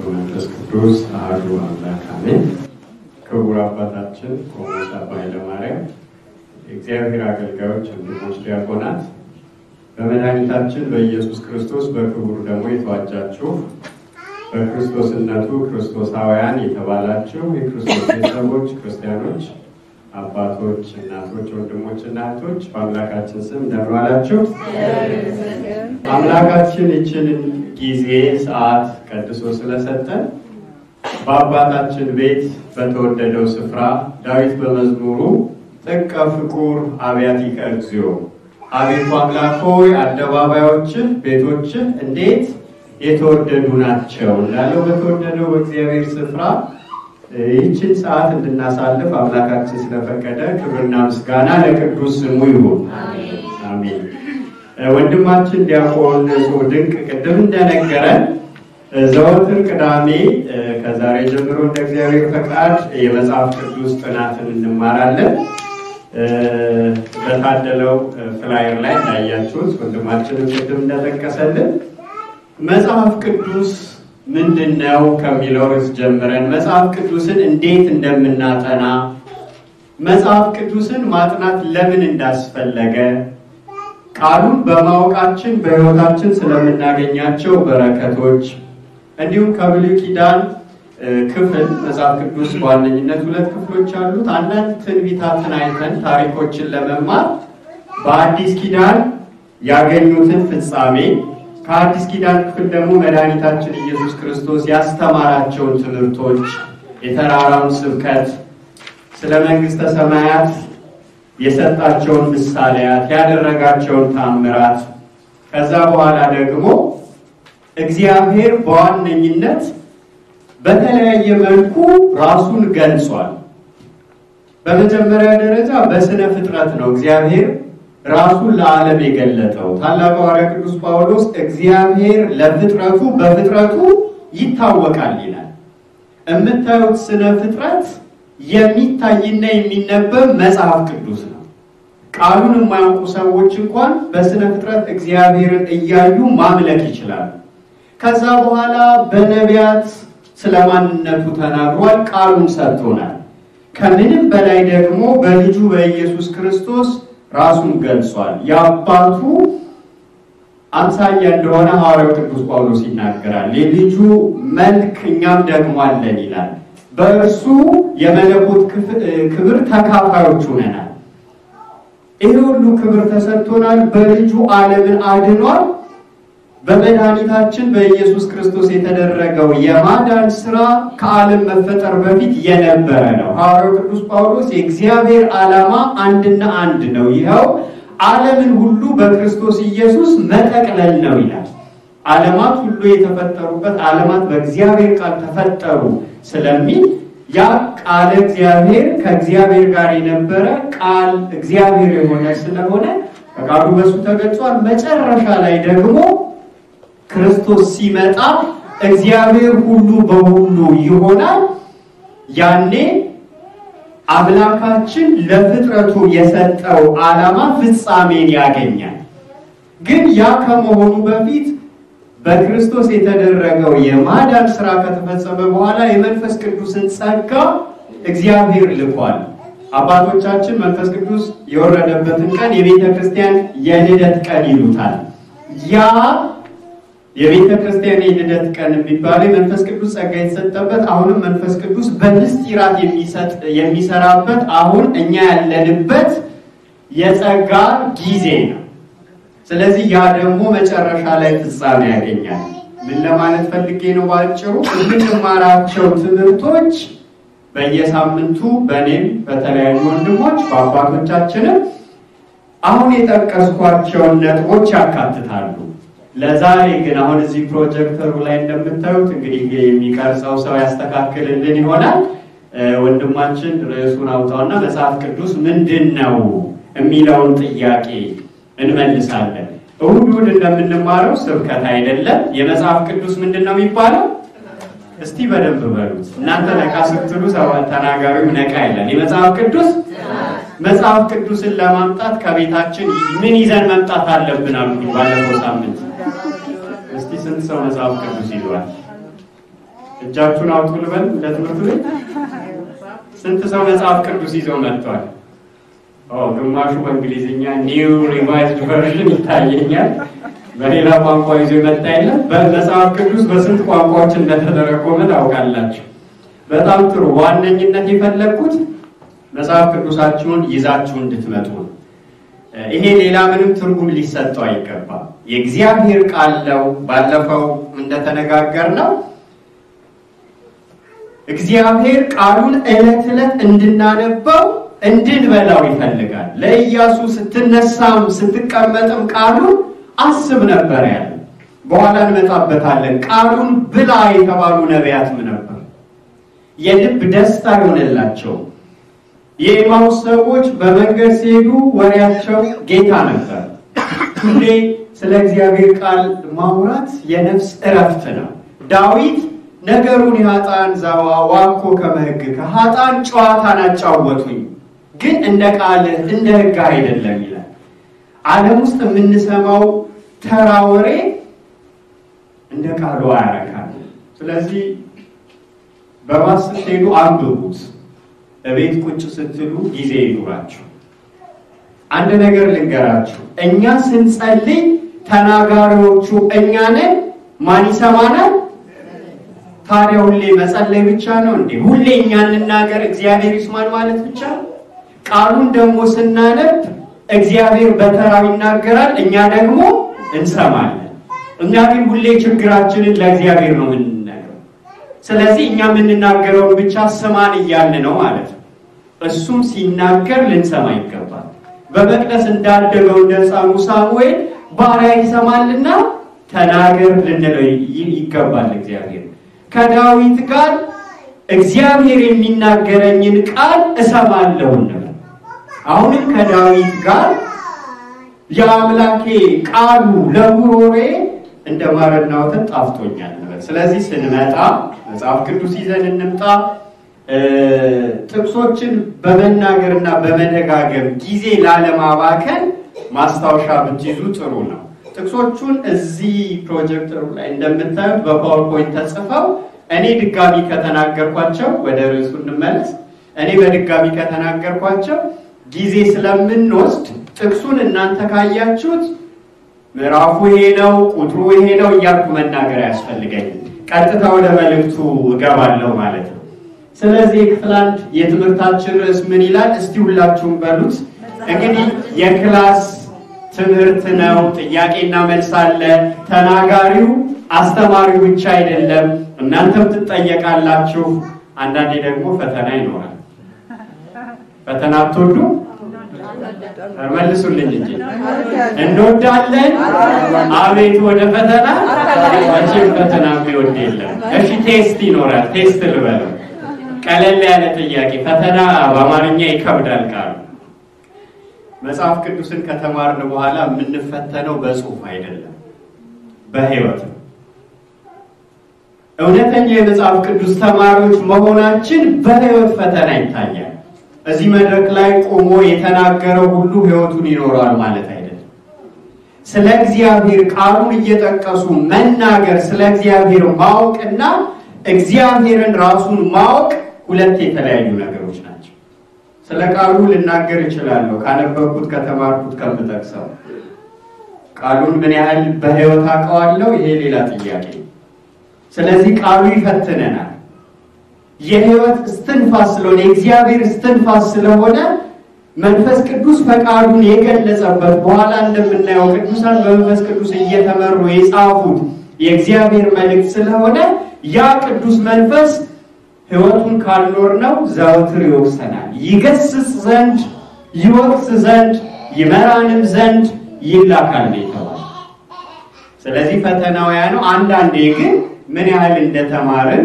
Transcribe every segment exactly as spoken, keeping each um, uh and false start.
መንፈስ ቅዱስ አሐዱ አምላክ አሜን። ክቡር አባታችን ቆሞስ አባ ኃይለማርያም፣ እግዚአብሔር አገልጋዮች፣ ወንድሞች ዲያቆናት፣ በመድኃኒታችን በኢየሱስ ክርስቶስ በክቡር ደሙ የተዋጃችሁ በክርስቶስነቱ ክርስቶሳውያን የተባላችሁ የክርስቶስ ቤተሰቦች ክርስቲያኖች፣ አባቶች፣ እናቶች፣ ወንድሞች እና እህቶች በአምላካችን ስም እንደምን ዋላችሁ? አምላካችን ይችን ጊዜ ሰዓት ቀድሶ ስለሰጠን በአባታችን ቤት በተወደደው ስፍራ ዳዊት በመዝሙሩ ጥቀ ፍቁር አብያቲከ እግዚኦ፣ አቤቱ አምላክ ሆይ አደባባዮችህ ቤቶችህ እንዴት የተወደዱ ናቸው እንዳለው በተወደደው በእግዚአብሔር ስፍራ ይህችን ሰዓት እንድናሳልፍ አምላካችን ስለፈቀደ ክብርና ምስጋና ለቅዱስ ስሙ ይሁን። አሜን አሜን። ወንድማችን ዲያቆን ድንቅ ቅድም እንደነገረን ዘወትር ቅዳሜ ከዛሬ ጀምሮ እንደ እግዚአብሔር ፈቃድ የመጽሐፍ ቅዱስ ጥናትን እንማራለን። በታደለው ፍላየር ላይ ታያችሁት ወንድማችን ቅድም እንደተጠቀሰልን መጽሐፍ ቅዱስ ምንድነው ከሚለው ርዕስ ጀምረን መጽሐፍ ቅዱስን እንዴት እንደምናጠና መጽሐፍ ቅዱስን ማጥናት ለምን እንዳስፈለገ ቃሉን በማወቃችን በሕይወታችን ስለምናገኛቸው በረከቶች እንዲሁም ከብሉይ ኪዳን ክፍል መጽሐፍ ቅዱስ በዋነኝነት ሁለት ክፍሎች አሉት። አንዳንድ ትንቢታትን አይተን ታሪኮችን ለመማር በአዲስ ኪዳን ያገኙትን ፍጻሜ ከአዲስ ኪዳን ክፍል ደግሞ መድኃኒታችን ኢየሱስ ክርስቶስ ያስተማራቸውን ትምህርቶች የተራራውን ስብከት ስለ መንግስተ ሰማያት የሰጣቸውን ምሳሌያት ያደረጋቸውን ታምራት ከዛ በኋላ ደግሞ እግዚአብሔር በዋነኝነት በተለያየ መልኩ ራሱን ገልጿል። በመጀመሪያ ደረጃ በስነ ፍጥረት ነው እግዚአብሔር ራሱን ለዓለም የገለጠው። ታላቁ ሐዋርያ ቅዱስ ጳውሎስ እግዚአብሔር ለፍጥረቱ በፍጥረቱ ይታወቃል ይላል። እምታዩት ስነ ፍጥረት የሚታይና የሚነበብ መጽሐፍ ቅዱስ ነው። ቃሉን የማያውቁ ሰዎች እንኳን በስነ ፍጥረት እግዚአብሔርን እያዩ ማምለክ ይችላሉ። ከዛ በኋላ በነቢያት ስለማንነቱ ተናግሯል፣ ቃሉን ሰጥቶናል። ከምንም በላይ ደግሞ በልጁ በኢየሱስ ክርስቶስ ራሱን ገልጿል። የአባቱ አምሳያ እንደሆነ ሐዋርያው ቅዱስ ጳውሎስ ይናገራል። የልጁ መልክ እኛም ደግሞ አለን ይላል። በእርሱ የመለኮት ክብር ተካፋዮች ሆነናል። ይሄ ሁሉ ክብር ተሰጥቶናል። በልጁ ዓለምን አድኗል። በመድኃኒታችን በኢየሱስ ክርስቶስ የተደረገው የማዳን ሥራ ከዓለም መፈጠር በፊት የነበረ ነው። ሐዋርያው ቅዱስ ጳውሎስ የእግዚአብሔር ዓላማ አንድና አንድ ነው፣ ይኸው ዓለምን ሁሉ በክርስቶስ ኢየሱስ መጠቅለል ነው ይላል። ዓለማት ሁሉ የተፈጠሩበት ዓለማት በእግዚአብሔር ቃል ተፈጠሩ ስለሚል ያ ቃል እግዚአብሔር ከእግዚአብሔር ጋር የነበረ ቃል እግዚአብሔር የሆነ ስለሆነ ቃሉ በሱ ተገልጿል። መጨረሻ ላይ ደግሞ ክርስቶስ ሲመጣ እግዚአብሔር ሁሉ በሁሉ ይሆናል። ያኔ አምላካችን ለፍጥረቱ የሰጠው ዓላማ ፍጻሜን ያገኛል። ግን ያ ከመሆኑ በፊት በክርስቶስ የተደረገው የማዳን ሥራ ከተፈጸመ በኋላ የመንፈስ ቅዱስን ጸጋ እግዚአብሔር ልኳል። አባቶቻችን መንፈስ ቅዱስ የወረደበትን ቀን የቤተ ክርስቲያን የልደት ቀን ይሉታል። ያ የቤተ ክርስቲያን የልደት ቀን የሚባለው መንፈስ ቅዱስ ጸጋ የተሰጠበት አሁንም መንፈስ ቅዱስ በምስጢራት የሚሰጥ የሚሰራበት አሁን እኛ ያለንበት የጸጋ ጊዜ ነው። ስለዚህ ያ ደግሞ መጨረሻ ላይ ፍጻሜ ያገኛል። ምን ለማለት ፈልጌ ነው? ባጭሩ የምንማራቸው ትምህርቶች በየሳምንቱ በእኔም በተለያዩ ወንድሞች በአባቶቻችንም አሁን የጠቀስኳቸውን ነጥቦች ያካትታሉ። ለዛሬ ግን አሁን እዚህ ፕሮጀክተሩ ላይ እንደምታዩት እንግዲህ የሚቀርጸው ሰው ያስተካክልልን ይሆናል። ወንድማችን ርዕሱን አውጣውና መጽሐፍ ቅዱስ ምንድነው የሚለውን ጥያቄ እንመልሳለን። እሁድ እሁድ እንደምንማረው ስብከት አይደለም። የመጽሐፍ ቅዱስ ምንድነው የሚባለው? እስቲ በደንብ በሉት እናንተ። ነቃ ስትሉ ሰው ተናጋሪው ነቃ ይላል። የመጽሐፍ ቅዱስ መጽሐፍ ቅዱስን ለማምጣት ከቤታችን ምን ይዘን መምጣት አለብን አሉ ባለፈው ሳምንት። እስቲ ስንት ሰው መጽሐፍ ቅዱስ ይዟል? እጃችሁን አውጡ ልበል ለትምህርቱ ላይ ስንት ሰው መጽሐፍ ቅዱስ ይዘው መጥቷል? ኦ ግማሹ በእንግሊዝኛ ኒው ሪቫይዝድ ቨርዥን ይታየኛል። በሌላ ቋንቋ ይዞ መጣ የለም። በመጽሐፍ ቅዱስ በስንት ቋንቋዎች እንደተተረጎመ ታውቃላችሁ? በጣም ጥሩ። ዋነኝነት የፈለኩት መጽሐፍ ቅዱሳችሁን ይዛችሁ እንድትመጡ ነው። ይሄ ሌላ ምንም ትርጉም ሊሰጠው አይገባም። የእግዚአብሔር ቃል ነው። ባለፈው እንደተነጋገርነው እግዚአብሔር ቃሉን ዕለት ዕለት እንድናነበው እንድንበላው ይፈልጋል። ለኢያሱ ስትነሳም ስትቀመጥም ቃሉን አስብ ነበር ያለ። በኋላ እንመጣበታለን። ቃሉን ብላ የተባሉ ነቢያትም ነበር። የልብ ደስታ ይሆንላቸው። የኤማሁስ ሰዎች በመንገድ ሲሄዱ ወሬያቸው ጌታ ነበር። ሁሌ ስለ እግዚአብሔር ቃል ማውራት የነፍስ እረፍት ነው። ዳዊት ነገሩን ያጣን ዛዋ ዋኮ ከመህግ ከሃጣን ጨዋታን አጫወቱኝ ግን እንደ ቃል እንደ ሕግ አይደለም ይላል። ዓለም ውስጥ የምንሰማው ተራ ወሬ እንደ ቃሉ አያረካም። ስለዚህ በባስ ስትሄዱ አንብቡት። በቤት ቁጭ ስትሉ ጊዜ ይኑራችሁ። አንድ ነገር ልንገራችሁ። እኛ ስንጸልይ ተናጋሪዎቹ እኛ ነን። ማን ይሰማናል? ታዲያ ሁሌ መጸለይ ብቻ ነው እንዴ? ሁሌ እኛ እንናገር እግዚአብሔር ይስማን ማለት ብቻ? ቃሉን ደግሞ ስናነብ እግዚአብሔር በተራው ይናገራል፣ እኛ ደግሞ እንሰማለን። እኛ ግን ሁሌ ችግራችንን ለእግዚአብሔር ነው የምንናገረው። ስለዚህ እኛ የምንናገረውን ብቻ ስማን እያልን ነው ማለት ነው። እሱም ሲናገር ልንሰማ ይገባል። በመቅደስ እንዳደገው እንደ ሕፃኑ ሳሙኤል ባሪያ ይሰማልና ተናገር ልንለው ይገባል። እግዚአብሔር ከዳዊት ጋር እግዚአብሔር የሚናገረኝን ቃል እሰማለሁ ነበር። አሁንም ከዳዊት ጋር የአምላኬ ቃሉ ለጉሮሬ እንደማረና ወተት ጣፍጦኛል ነበር። ስለዚህ ስንመጣ መጽሐፍ ቅዱስ ይዘን እንምጣ። ጥቅሶችን በመናገርና በመደጋገም ጊዜ ላለማባከን ማስታወሻ ብትይዙ ጥሩ ነው። ጥቅሶቹን እዚህ ፕሮጀክተሩ ላይ እንደምታዩት በፓወርፖይንት ተጽፈው እኔ ድጋሚ ከተናገርኳቸው ወደ ርዕሱ እንመለስ። እኔ በድጋሚ ከተናገርኳቸው ጊዜ ስለምንወስድ ጥቅሱን እናንተ ካያችሁት ምዕራፉ ይሄ ነው ቁጥሩ ይሄ ነው እያልኩ መናገር ያስፈልገኛል። ቀጥታ ወደ መልእክቱ እገባለሁ ማለት ነው። ስለዚህ ክፍል አንድ የትምህርታችን ርዕስ ምን ይላል? እስቲ ሁላችሁም በሉት። እንግዲህ የክላስ ትምህርት ነው። ጥያቄና መልስ አለ። ተናጋሪው አስተማሪው ብቻ አይደለም፣ እናንተም ትጠየቃላችሁ። አንዳንዴ ደግሞ ፈተና ይኖራል። ፈተና አትወዱ? መልሱልኝ እንጂ እንወዳለን። አቤት ወደ ፈተና መቼም ፈተና ቢወድ የለም። እሺ ቴስት ይኖራል። ቴስት ልበለው። ቀለል ያለ ጥያቄ። ፈተና በአማርኛ ይከብዳል ቃሉ። መጽሐፍ ቅዱስን ከተማርን በኋላ የምንፈተነው በጽሁፍ አይደለም፣ በህይወት ነው። እውነተኛ የመጽሐፍ ቅዱስ ተማሪዎች መሆናችን በህይወት ፈተና ይታያል። እዚህ መድረክ ላይ ቆሞ የተናገረው ሁሉ ህይወቱን ይኖራል ማለት አይደለም። ስለ እግዚአብሔር ቃሉን እየጠቀሱ መናገር፣ ስለ እግዚአብሔር ማወቅና እግዚአብሔርን ራሱን ማወቅ ሁለት የተለያዩ ነገሮች ናቸው። ስለ ቃሉ ልናገር እችላለሁ ካነበብኩት ከተማርኩት ከምጠቅሰው። ቃሉን ምን ያህል በህይወት አውቀዋለሁ ይሄ ሌላ ጥያቄ። ስለዚህ ቃሉ ይፈትነናል። የህይወት እስትንፋስ ስለሆነ የእግዚአብሔር እስትንፋስ ስለሆነ መንፈስ ቅዱስ ፈቃዱን የገለጸበት በኋላ እንደምናየው ቅዱሳን በመንፈስ ቅዱስ እየተመሩ የጻፉት የእግዚአብሔር መልእክት ስለሆነ ያ ቅዱስ መንፈስ ህይወቱን ካልኖር ነው ዘወትር ይወቅሰናል። ይገስጽ ዘንድ ይወቅስ ዘንድ ይመራንም ዘንድ ይላካል ይተዋል። ስለዚህ ፈተናው ያ ነው። አንዳንዴ ግን ምን ያህል እንደተማርን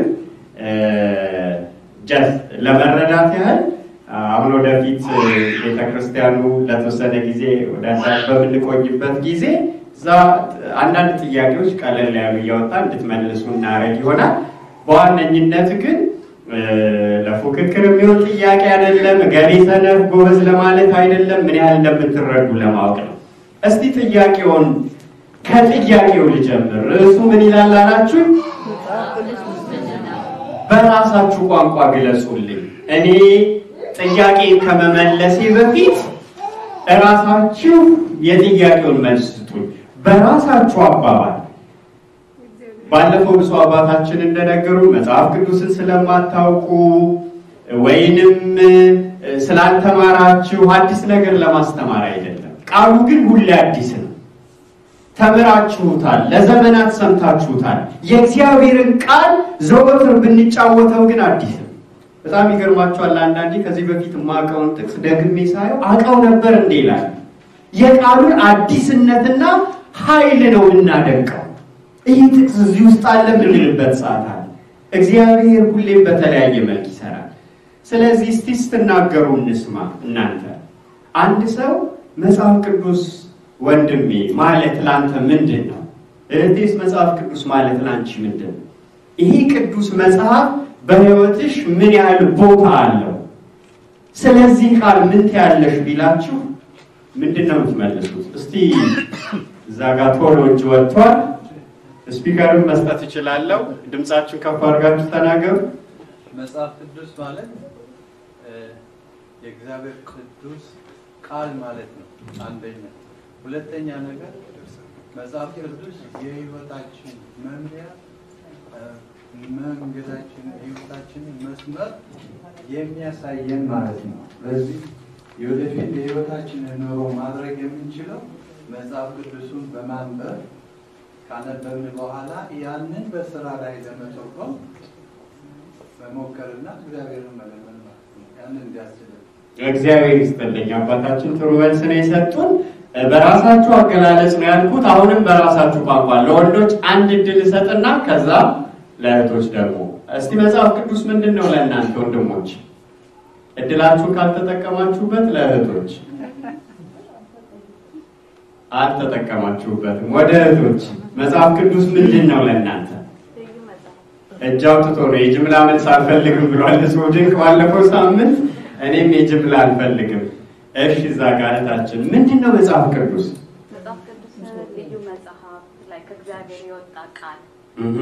ጀስት ለመረዳት ያህል አሁን ወደፊት ቤተክርስቲያኑ ለተወሰነ ጊዜ ወደ አንዳንድ በምንቆይበት ጊዜ እዛ አንዳንድ ጥያቄዎች ቀለል ያሉ እያወጣ እንድትመልሱ እናረግ ይሆናል። በዋነኝነት ግን ለፉክክር የሚሆን ጥያቄ አይደለም፣ ገሌ ሰነፍ ጎበዝ ለማለት አይደለም፣ ምን ያህል እንደምትረዱ ለማወቅ ነው። እስቲ ጥያቄውን ከጥያቄው ልጀምር። ርዕሱ ምን ይላል አላችሁ? በራሳችሁ ቋንቋ ግለጹልኝ። እኔ ጥያቄን ከመመለሴ በፊት ራሳችሁ የጥያቄውን መልስ ስጡኝ በራሳችሁ አባባል። ባለፈው ብፁዕ አባታችን እንደነገሩ መጽሐፍ ቅዱስን ስለማታውቁ ወይንም ስላልተማራችሁ አዲስ ነገር ለማስተማር አይደለም። ቃሉ ግን ሁሌ አዲስ ነው። ተምራችሁታል፣ ለዘመናት ሰምታችሁታል። የእግዚአብሔርን ቃል ዘወትር ብንጫወተው ግን አዲስ ነው። በጣም ይገርማችኋል። አንዳንዴ ከዚህ በፊት ማቀውን ጥቅስ ደግሜ ሳየው አቀው ነበር እንዴ ይላል። የቃሉን አዲስነትና ኃይል ነው እናደንቀው። ይህ ጥቅስ እዚህ ውስጥ አለ ምንልበት ሰዓት አለ። እግዚአብሔር ሁሌም በተለያየ መልክ ይሰራል። ስለዚህ እስቲ ስትናገሩ እንስማ። እናንተ አንድ ሰው መጽሐፍ ቅዱስ ወንድሜ ማለት ላንተ ምንድነው? እህቴስ መጽሐፍ ቅዱስ ማለት ላንቺ ምንድነው? ይሄ ቅዱስ መጽሐፍ በህይወትሽ ምን ያህል ቦታ አለው? ስለዚህ ቃል ምን ትያለሽ ቢላችሁ ምንድነው የምትመልሱት? እስቲ እዛ ጋር ቶሎ እጅ ወጥቷል። ስፒከርን መስጠት ይችላልው። ድምጻችሁን ከፍ አድርጋችሁ ተናገሩ። መጽሐፍ ቅዱስ ማለት የእግዚአብሔር ቅዱስ ቃል ማለት ነው አንደኛ። ሁለተኛ ነገር መጽሐፍ ቅዱስ የህይወታችን መምሪያ መንገዳችን የህይወታችን መስመር የሚያሳየን ማለት ነው። ስለዚህ የወደፊት የህይወታችን ኑሮ ማድረግ የምንችለው መጽሐፍ ቅዱስን በማንበብ ካነበብን በኋላ ያንን በስራ ላይ ለመተርጎም በመሞከርና እግዚአብሔርን መለመን ማለት ነው። ያንን እንዲያስችለን እግዚአብሔር ይስጥልኝ። አባታችን ጥሩ መልስ ነው የሰጡን። በራሳችሁ አገላለጽ ነው ያልኩት። አሁንም በራሳችሁ ቋንቋ ለወንዶች አንድ እድል ሰጥና ከዛ ለእህቶች ደግሞ እስቲ መጽሐፍ ቅዱስ ምንድነው ለእናንተ ወንድሞች? እድላችሁን ካልተጠቀማችሁበት ለእህቶች አልተጠቀማችሁበትም። ወደ እህቶች መጽሐፍ ቅዱስ ምንድነው ለእናንተ? እጅ አውጥቶ ነው የጅምላ መልስ አልፈልግም ብሏል ሰው ድንቅ ባለፈው ሳምንት። እኔም የጅምላ አልፈልግም። እሺ እዛ ጋር እህታችን ምንድነው መጽሐፍ ቅዱስ? መጽሐፍ ቅዱስ ልዩ መጽሐፍ ላይ ከእግዚአብሔር የወጣ ቃል እህ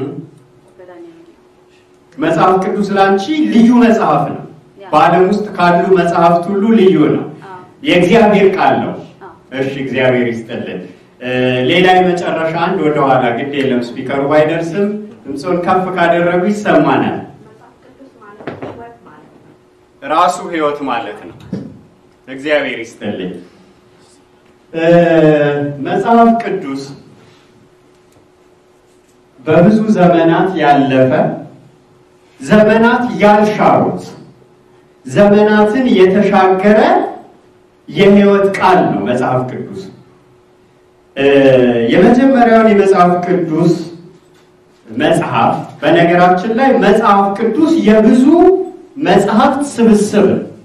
መጽሐፍ ቅዱስ ላንቺ ልዩ መጽሐፍ ነው። በዓለም ውስጥ ካሉ መጽሐፍት ሁሉ ልዩ ነው። የእግዚአብሔር ቃል ነው። እሺ እግዚአብሔር ይስጥልን። ሌላ የመጨረሻ አንድ ወደ ኋላ ግድ የለም ስፒከሩ ባይደርስም ድምጹን ከፍ ካደረጉ ይሰማናል። መጽሐፍ ቅዱስ ማለት ህይወት ማለት ነው። ራሱ ህይወት ማለት ነው። እግዚአብሔር ይስጥልን። መጽሐፍ ቅዱስ በብዙ ዘመናት ያለፈ ዘመናት ያልሻሩት ዘመናትን የተሻገረ የህይወት ቃል ነው መጽሐፍ ቅዱስ። የመጀመሪያው የመጽሐፍ ቅዱስ መጽሐፍ በነገራችን ላይ መጽሐፍ ቅዱስ የብዙ መጽሐፍት ስብስብ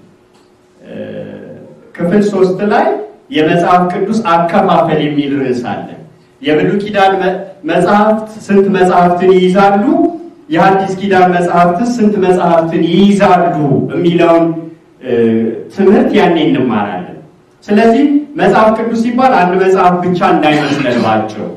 ክፍል ሶስት ላይ የመጽሐፍ ቅዱስ አከፋፈል የሚል ርዕስ አለ። የብሉይ ኪዳን መጽሐፍት ስንት መጽሐፍትን ይይዛሉ? የሐዲስ ኪዳን መጽሐፍት ስንት መጽሐፍትን ይይዛሉ የሚለውን ትምህርት ያኔ እንማራለን። ስለዚህ መጽሐፍ ቅዱስ ሲባል አንድ መጽሐፍ ብቻ እንዳይመስለን ባጭሩ።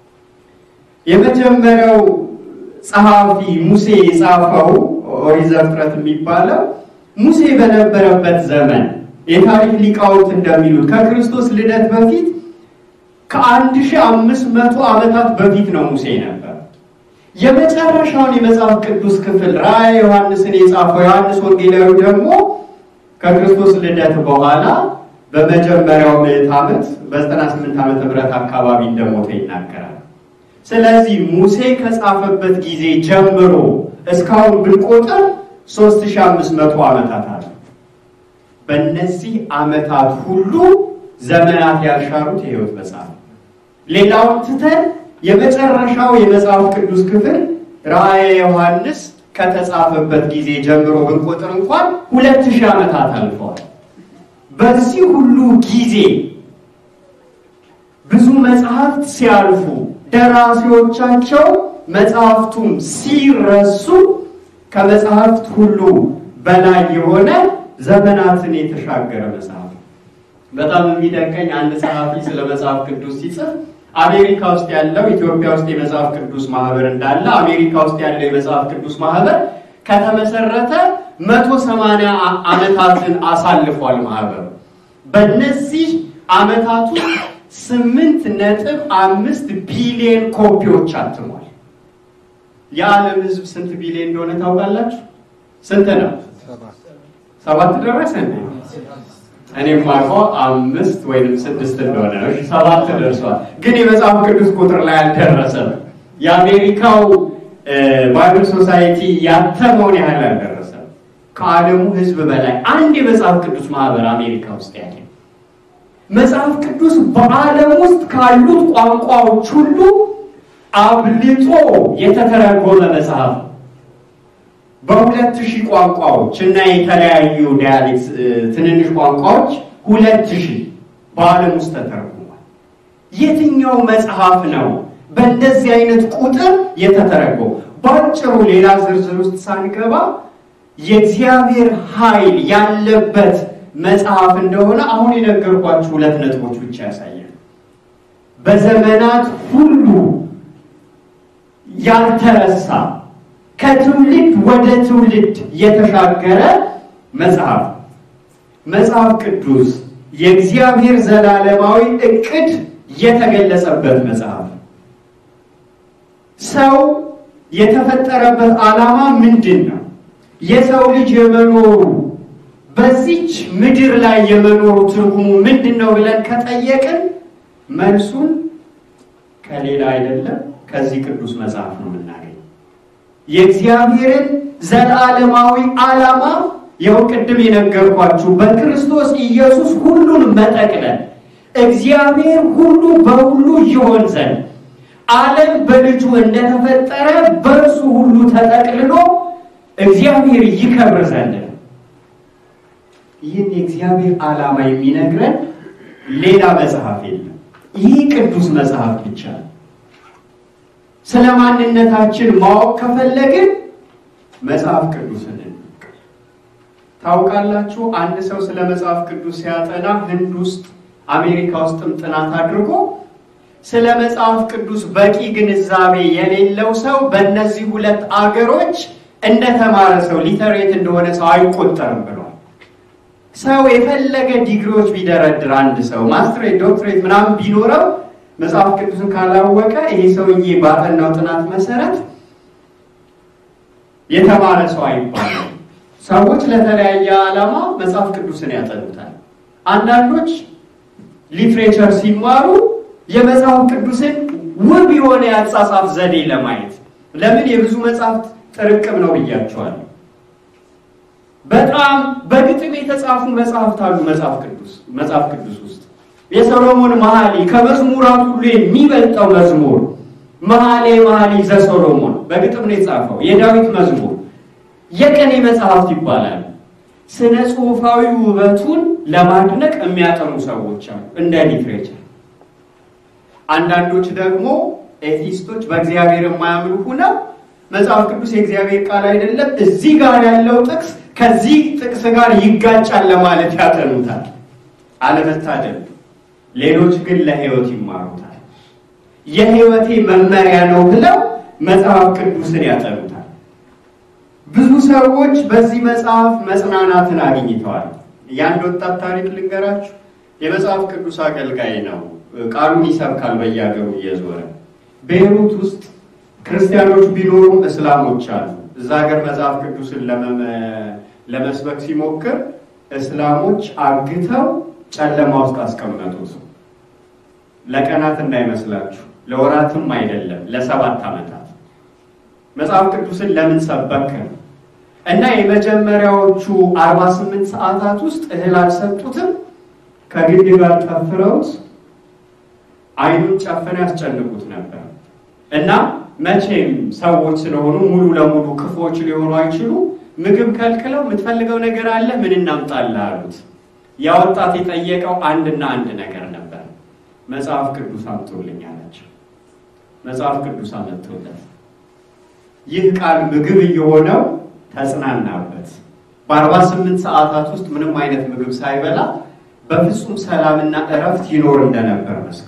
የመጀመሪያው ጸሐፊ ሙሴ የጻፈው ኦሪት ዘፍጥረት የሚባለው ሙሴ በነበረበት ዘመን የታሪክ ሊቃውንት እንደሚሉት ከክርስቶስ ልደት በፊት ከአንድ ሺህ አምስት መቶ ዓመታት በፊት ነው ሙሴ ነበር። የመጨረሻውን የመጽሐፍ ቅዱስ ክፍል ራዕየ ዮሐንስን የጻፈው ዮሐንስ ወንጌላዊ ደግሞ ከክርስቶስ ልደት በኋላ በመጀመሪያው ምዕተ ዓመት በዘጠና ስምንት ዓመተ ምህረት አካባቢ እንደሞተ ይናገራል። ስለዚህ ሙሴ ከጻፈበት ጊዜ ጀምሮ እስካሁን ብንቆጥር ሦስት ሺህ አምስት መቶ ዓመታት አሉ። በእነዚህ ዓመታት ሁሉ ዘመናት ያልሻሩት የሕይወት መጽሐፍ። ሌላውን ትተን የመጨረሻው የመጽሐፍ ቅዱስ ክፍል ራዕየ ዮሐንስ ከተጻፈበት ጊዜ ጀምሮ ብንቆጥር እንኳን ሁለት ሺህ ዓመታት አልፈዋል። በዚህ ሁሉ ጊዜ ብዙ መጽሐፍት ሲያልፉ ደራሲዎቻቸው መጽሐፍቱም ሲረሱ ከመጽሐፍት ሁሉ በላይ የሆነ ዘመናትን የተሻገረ መጽሐፍ። በጣም የሚደንቀኝ አንድ ጸሐፊ ስለ መጽሐፍ ቅዱስ ሲጽፍ አሜሪካ ውስጥ ያለው ኢትዮጵያ ውስጥ የመጽሐፍ ቅዱስ ማህበር እንዳለ አሜሪካ ውስጥ ያለው የመጽሐፍ ቅዱስ ማህበር ከተመሰረተ መቶ ሰማንያ ዓመታትን አሳልፏል ማህበሩ። በእነዚህ ዓመታቱ ስምንት ነጥብ አምስት ቢሊዮን ኮፒዎች አትሟል። የዓለም ህዝብ ስንት ቢሊዮን እንደሆነ ታውቃላችሁ? ስንት ነው? ሰባት ደረሰ እንዴ? እኔም ማውቀው አምስት ወይንም ስድስት እንደሆነ ነው። ሰባት ደርሷል። ግን የመጽሐፍ ቅዱስ ቁጥር ላይ አልደረሰም። የአሜሪካው ባይብል ሶሳይቲ ያተመውን ያህል አልደረሰም። ከዓለሙ ህዝብ በላይ አንድ የመጽሐፍ ቅዱስ ማህበር አሜሪካ ውስጥ ያለ። መጽሐፍ ቅዱስ በዓለም ውስጥ ካሉት ቋንቋዎች ሁሉ አብልጦ የተተረጎመ መጽሐፍ በሁለት ሺህ ቋንቋዎች እና የተለያዩ ዲያሌክት ትንንሽ ቋንቋዎች ሁለት ሺህ በዓለም ውስጥ ተተርጉሟል። የትኛው መጽሐፍ ነው በእንደዚህ አይነት ቁጥር የተተረጎመው? ባጭሩ ሌላ ዝርዝር ውስጥ ሳንገባ የእግዚአብሔር ኃይል ያለበት መጽሐፍ እንደሆነ አሁን የነገርኳችሁ ሁለት ነጥቦች ብቻ ያሳያል። በዘመናት ሁሉ ያልተረሳ ከትውልድ ወደ ትውልድ የተሻገረ መጽሐፍ መጽሐፍ ቅዱስ የእግዚአብሔር ዘላለማዊ ዕቅድ የተገለጸበት መጽሐፍ። ሰው የተፈጠረበት ዓላማ ምንድነው? የሰው ልጅ የመኖሩ በዚች ምድር ላይ የመኖሩ ትርጉሙ ምንድነው ብለን ከጠየቅን መልሱን ከሌላ አይደለም ከዚህ ቅዱስ መጽሐፍ ነው የምናገኘው። የእግዚአብሔርን ዘላለማዊ ዓላማ ያው ቅድም የነገርኳችሁ በክርስቶስ ኢየሱስ ሁሉን መጠቅለል፣ እግዚአብሔር ሁሉ በሁሉ ይሆን ዘንድ ዓለም በልጁ እንደተፈጠረ በእርሱ ሁሉ ተጠቅልሎ እግዚአብሔር ይከብር ዘንድ ነው። ይህን የእግዚአብሔር ዓላማ የሚነግረን ሌላ መጽሐፍ የለም። ይህ ቅዱስ መጽሐፍ ብቻ ነው። ስለማንነታችን ማወቅ ከፈለግን መጽሐፍ ቅዱስን እንቀበል። ታውቃላችሁ አንድ ሰው ስለ መጽሐፍ ቅዱስ ሲያጠና ህንድ ውስጥ አሜሪካ ውስጥም ጥናት አድርጎ ስለ መጽሐፍ ቅዱስ በቂ ግንዛቤ የሌለው ሰው በእነዚህ ሁለት አገሮች እንደተማረ ሰው ሊተሬት እንደሆነ ሰው አይቆጠርም ብሏል። ሰው የፈለገ ዲግሪዎች ቢደረድር አንድ ሰው ማስተሬት ዶክትሬት ምናምን ቢኖረው መጽሐፍ ቅዱስን ካላወቀ ይሄ ሰውዬ ባጠናው ጥናት መሰረት የተማረ ሰው አይባልም። ሰዎች ለተለያየ ዓላማ መጽሐፍ ቅዱስን ያጠኑታል። አንዳንዶች ሊትሬቸር ሲማሩ የመጽሐፍ ቅዱስን ውብ የሆነ ያጻጻፍ ዘዴ ለማየት ለምን የብዙ መጽሐፍት ጥርቅም ነው ብያቸዋለሁ። በጣም በግጥም የተጻፉ መጽሐፍት አሉ መጽሐፍ ቅዱስ መጽሐፍ ቅዱስ ውስጥ የሰሎሞን መኃልይ ከመዝሙራት ሁሉ የሚበልጠው መዝሙር መኃልየ መኃልይ ዘሰሎሞን በግጥም ነው የተጻፈው። የዳዊት መዝሙር የቅኔ መጽሐፍት ይባላል። ስነ ጽሑፋዊ ውበቱን ለማድነቅ የሚያጠኑ ሰዎች አሉ እንደ ሊትሬቸር። አንዳንዶች ደግሞ ኤቲስቶች በእግዚአብሔር የማያምኑ ሆነው መጽሐፍ ቅዱስ የእግዚአብሔር ቃል አይደለም እዚህ ጋር ያለው ጥቅስ ከዚህ ጥቅስ ጋር ይጋጫል ለማለት ያጠኑታል። አለመታደል። ሌሎች ግን ለህይወት ይማሩታል። የህይወቴ መመሪያ ነው ብለው መጽሐፍ ቅዱስን ያጠኑታል። ብዙ ሰዎች በዚህ መጽሐፍ መጽናናትን አግኝተዋል። ያን ወጣት ታሪክ ልንገራችሁ። የመጽሐፍ ቅዱስ አገልጋይ ነው። ቃሉን ይሰብካል በየሀገሩ እየዞረ። ቤይሩት ውስጥ ክርስቲያኖች ቢኖሩም እስላሞች አሉ። እዛ ሀገር መጽሐፍ ቅዱስን ለመስበክ ሲሞክር እስላሞች አግተው ጨለማ ውስጥ አስቀመጡት። ለቀናት እንዳይመስላችሁ ለወራትም አይደለም ለሰባት ዓመታት መጽሐፍ ቅዱስን ለምን ሰበከ? እና የመጀመሪያዎቹ አርባ ስምንት ሰዓታት ውስጥ እህል አልሰጡትም። ከግንድ ጋር ጠፍረውት አይኑን ጨፍነው ያስጨንቁት ነበር። እና መቼም ሰዎች ስለሆኑ ሙሉ ለሙሉ ክፎች ሊሆኑ አይችሉ። ምግብ ከልክለው የምትፈልገው ነገር አለ ምን እናምጣልህ አሉት። ያወጣት የጠየቀው አንድና አንድ ነገር ነበር። መጽሐፍ ቅዱስ አምጡልኝ አላቸው። መጽሐፍ ቅዱስ አመጡለት። ይህ ቃል ምግብ እየሆነው ተጽናናበት። በአርባ ስምንት ሰዓታት ውስጥ ምንም አይነት ምግብ ሳይበላ በፍጹም ሰላምና እረፍት ይኖር እንደነበር መስከው።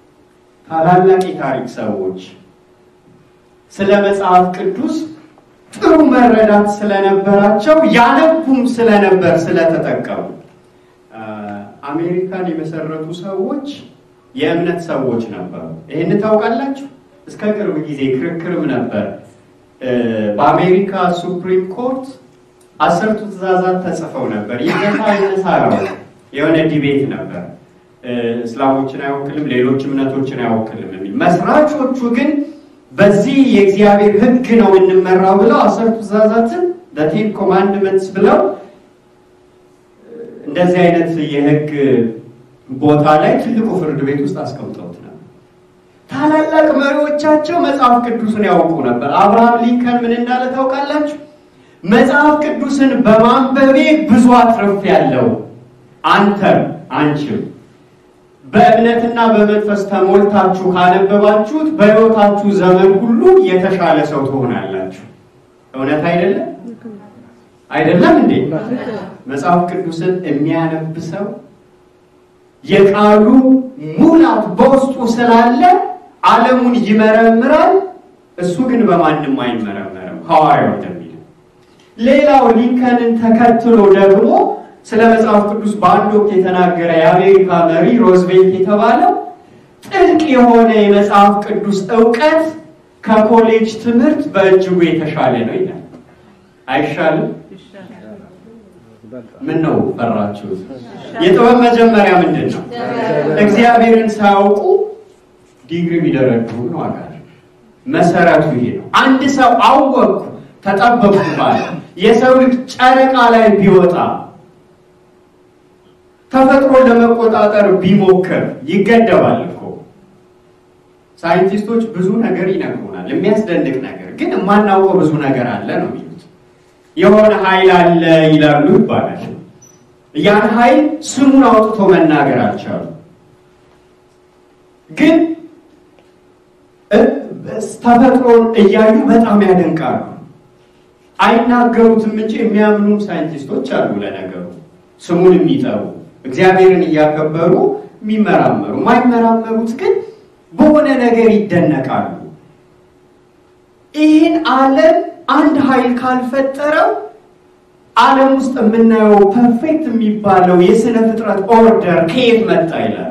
ታላላቅ የታሪክ ሰዎች ስለ መጽሐፍ ቅዱስ ጥሩ መረዳት ስለነበራቸው ያነቡም ስለነበር ስለተጠቀሙ አሜሪካን የመሰረቱ ሰዎች የእምነት ሰዎች ነበሩ። ይሄን ታውቃላችሁ? እስከ ቅርብ ጊዜ ክርክርም ነበር። በአሜሪካ ሱፕሪም ኮርት አስርቱ ትእዛዛት ተጽፈው ነበር። የጌታ የነሳራው የሆነ ዲቤት ነበር። እስላሞችን አይወክልም፣ ሌሎች እምነቶችን አይወክልም የሚል መስራቾቹ ግን በዚህ የእግዚአብሔር ሕግ ነው እንመራው ብለው አስርቱ ትእዛዛትን the ten commandments ብለው እንደዚህ አይነት የሕግ ቦታ ላይ ትልቁ ፍርድ ቤት ውስጥ አስቀምጠውት ነበር። ታላላቅ መሪዎቻቸው መጽሐፍ ቅዱስን ያውቁ ነበር። አብርሃም ሊንከን ምን እንዳለ ታውቃላችሁ? መጽሐፍ ቅዱስን በማንበቤ ብዙ አትርፌያለሁ፣ አንተም አንቺም በእምነትና በመንፈስ ተሞልታችሁ ካነበባችሁት በሕይወታችሁ ዘመን ሁሉ የተሻለ ሰው ትሆናላችሁ። እውነት አይደለም? አይደለም እንዴ? መጽሐፍ ቅዱስን የሚያነብ ሰው የቃሉ ሙላት በውስጡ ስላለ ዓለሙን ይመረምራል፣ እሱ ግን በማንም አይመረመርም። ሐዋርያው እንደሚለው ሌላው ሊንከንን ተከትሎ ደግሞ ስለ መጽሐፍ ቅዱስ በአንድ ወቅት የተናገረ የአሜሪካ መሪ ሮዝቬልት የተባለው ጥልቅ የሆነ የመጽሐፍ ቅዱስ ዕውቀት ከኮሌጅ ትምህርት በእጅጉ የተሻለ ነው ይላል። አይሻልም? ምን ነው ፈራችሁት? የጥበብ መጀመሪያ ምንድን ነው? እግዚአብሔርን ሳያውቁ ዲግሪ ቢደረድሩ ነው አጋር መሰረቱ ይሄ ነው። አንድ ሰው አወቅኩ ተጠበቅኩ ባለ የሰው ልጅ ጨረቃ ላይ ቢወጣ ተፈጥሮ ለመቆጣጠር ቢሞክር ይገደባል እኮ። ሳይንቲስቶች ብዙ ነገር ይነግሩናል፣ የሚያስደንቅ ነገር ግን የማናውቀው ብዙ ነገር አለ ነው የሚሉት። የሆነ ኃይል አለ ይላሉ ይባላል። ያን ኃይል ስሙን አውጥቶ መናገር አልቻሉም። ግን ተፈጥሮን እያዩ በጣም ያደንቃሉ። አይናገሩትም እንጂ የሚያምኑ ሳይንቲስቶች አሉ። ለነገሩ ስሙን የሚጠሩ እግዚአብሔርን እያከበሩ የሚመራመሩ፣ የማይመራመሩት ግን በሆነ ነገር ይደነቃሉ። ይህን ዓለም አንድ ኃይል ካልፈጠረው ዓለም ውስጥ የምናየው ፐርፌክት የሚባለው የስነ ፍጥረት ኦርደር ከየት መጣ ይላሉ።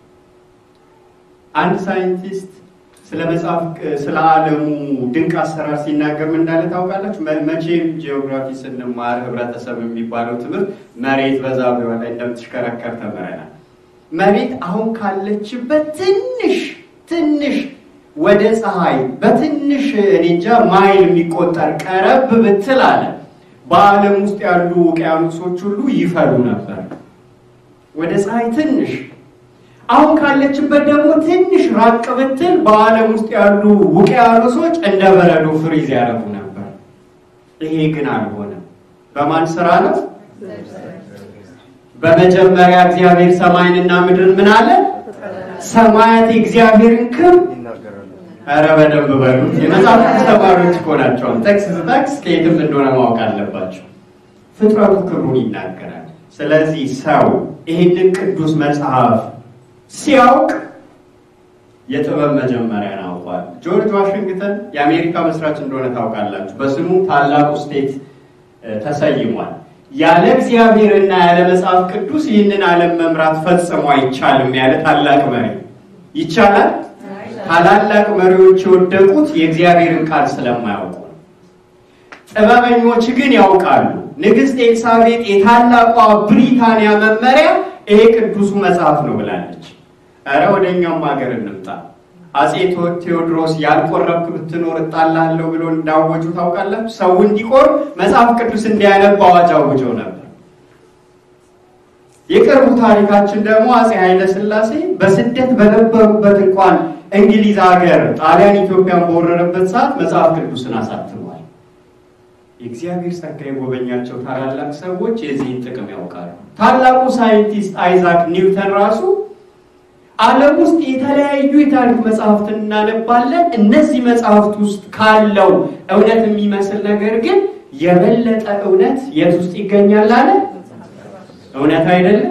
አንድ ሳይንቲስት ስለ መጽሐፍ ስለ ዓለሙ ድንቅ አሰራር ሲናገር ምን እንዳለ ታውቃላችሁ? መቼም ጂኦግራፊ ስንማር ህብረተሰብ የሚባለው ትምህርት መሬት በዛቢዋ ላይ እንደምትሽከረከር ተምረናል። መሬት አሁን ካለችበት ትንሽ ትንሽ ወደ ፀሐይ በትንሽ እንጃ ማይል የሚቆጠር ቀረብ ብትል አለ በዓለም ውስጥ ያሉ ውቅያኖሶች ሁሉ ይፈሉ ነበር። ወደ ፀሐይ ትንሽ አሁን ካለችበት ደግሞ ትንሽ ራቅ ብትል በዓለም ውስጥ ያሉ ውቅያኖሶች እንደ በረዶ ፍሪዝ ያደርጉ ነበር። ይሄ ግን አልሆነም። በማን ስራ ነው? በመጀመሪያ እግዚአብሔር ሰማይንና ምድርን ምን አለ? ሰማያት የእግዚአብሔርን ክብር ኧረ በደንብ በሉት። የመጽሐፍ ቅዱስ ተማሪዎች እኮ ናቸው። ቴክስት ቴክስት ከየትም እንደሆነ ማወቅ አለባቸው። ፍጥረቱ ክብሩን ይናገራል። ስለዚህ ሰው ይህንን ቅዱስ መጽሐፍ ሲያውቅ የጥበብ መጀመሪያን አውቋል። ጆርጅ ዋሽንግተን የአሜሪካ መስራች እንደሆነ ታውቃላችሁ። በስሙ ታላቁ ስቴት ተሰይሟል። ያለ እግዚአብሔርና ያለ መጽሐፍ ቅዱስ ይህንን ዓለም መምራት ፈጽሞ አይቻልም ያለ ታላቅ መሪ። ይቻላል? ታላላቅ መሪዎች የወደቁት የእግዚአብሔርን ቃል ስለማያውቁ። ጥበበኞች ግን ያውቃሉ። ንግስት ኤልሳቤጥ የታላቋ ብሪታንያ መመሪያ ይሄ ቅዱሱ መጽሐፍ ነው ብላለች። አረ ወደኛም ሀገር እንምጣ። አጼ ቴዎድሮስ ያልቆረብክ ብትኖር እጣላለሁ ብሎ እንዳወጁ ታውቃላችሁ። ሰው እንዲቆር መጽሐፍ ቅዱስ እንዲያነብ አዋጅ አውጀው ነበር። የቅርቡ ታሪካችን ደግሞ አጼ ኃይለ ሥላሴ በስደት በነበሩበት እንኳን እንግሊዝ ሀገር ጣሊያን ኢትዮጵያን በወረረበት ሰዓት መጽሐፍ ቅዱስን አሳትሟል። የእግዚአብሔር ጸጋ የጎበኛቸው ታላላቅ ሰዎች የዚህን ጥቅም ያውቃሉ። ታላቁ ሳይንቲስት አይዛክ ኒውተን ራሱ ዓለም ውስጥ የተለያዩ የታሪክ መጽሐፍትን እናነባለን። እነዚህ መጽሐፍት ውስጥ ካለው እውነት የሚመስል ነገር ግን የበለጠ እውነት የት ውስጥ ይገኛል አለ? እውነት አይደለም?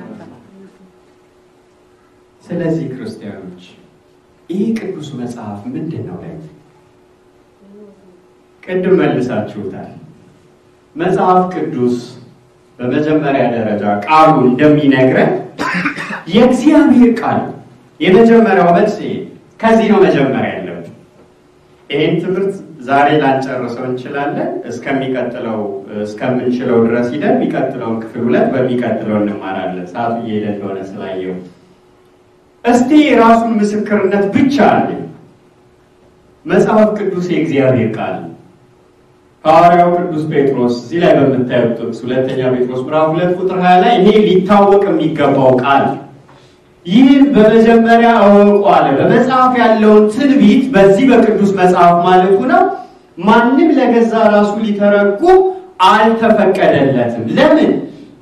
ስለዚህ ክርስቲያኖች ይህ ቅዱስ መጽሐፍ ምንድን ነው? ላይ ቅድም መልሳችሁታል። መጽሐፍ ቅዱስ በመጀመሪያ ደረጃ ቃሉ እንደሚነግረን የእግዚአብሔር ቃል የመጀመሪያው መልስ ከዚህ ነው መጀመሪያ ያለው። ይሄን ትምህርት ዛሬ ላንጨርሰው እንችላለን። እስከሚቀጥለው እስከምንችለው ድረስ ሄደን የሚቀጥለው ክፍል ሁለት በሚቀጥለው እንማራለን። ሰዓቱ እየሄደ እንደሆነ ስላየው እስቲ ራሱን ምስክርነት ብቻ አለ። መጽሐፍ ቅዱስ የእግዚአብሔር ቃል ሐዋርያው ቅዱስ ጴጥሮስ እዚህ ላይ በምታዩት ጥቅስ ሁለተኛ ጴጥሮስ ምዕራፍ ሁለት ቁጥር ሃያ ላይ ይሄ ሊታወቅ የሚገባው ቃል ይህን በመጀመሪያ አወቁ አለ። በመጽሐፍ ያለውን ትንቢት በዚህ በቅዱስ መጽሐፍ ማለቱ ነው። ማንም ለገዛ ራሱ ሊተረጉም አልተፈቀደለትም። ለምን?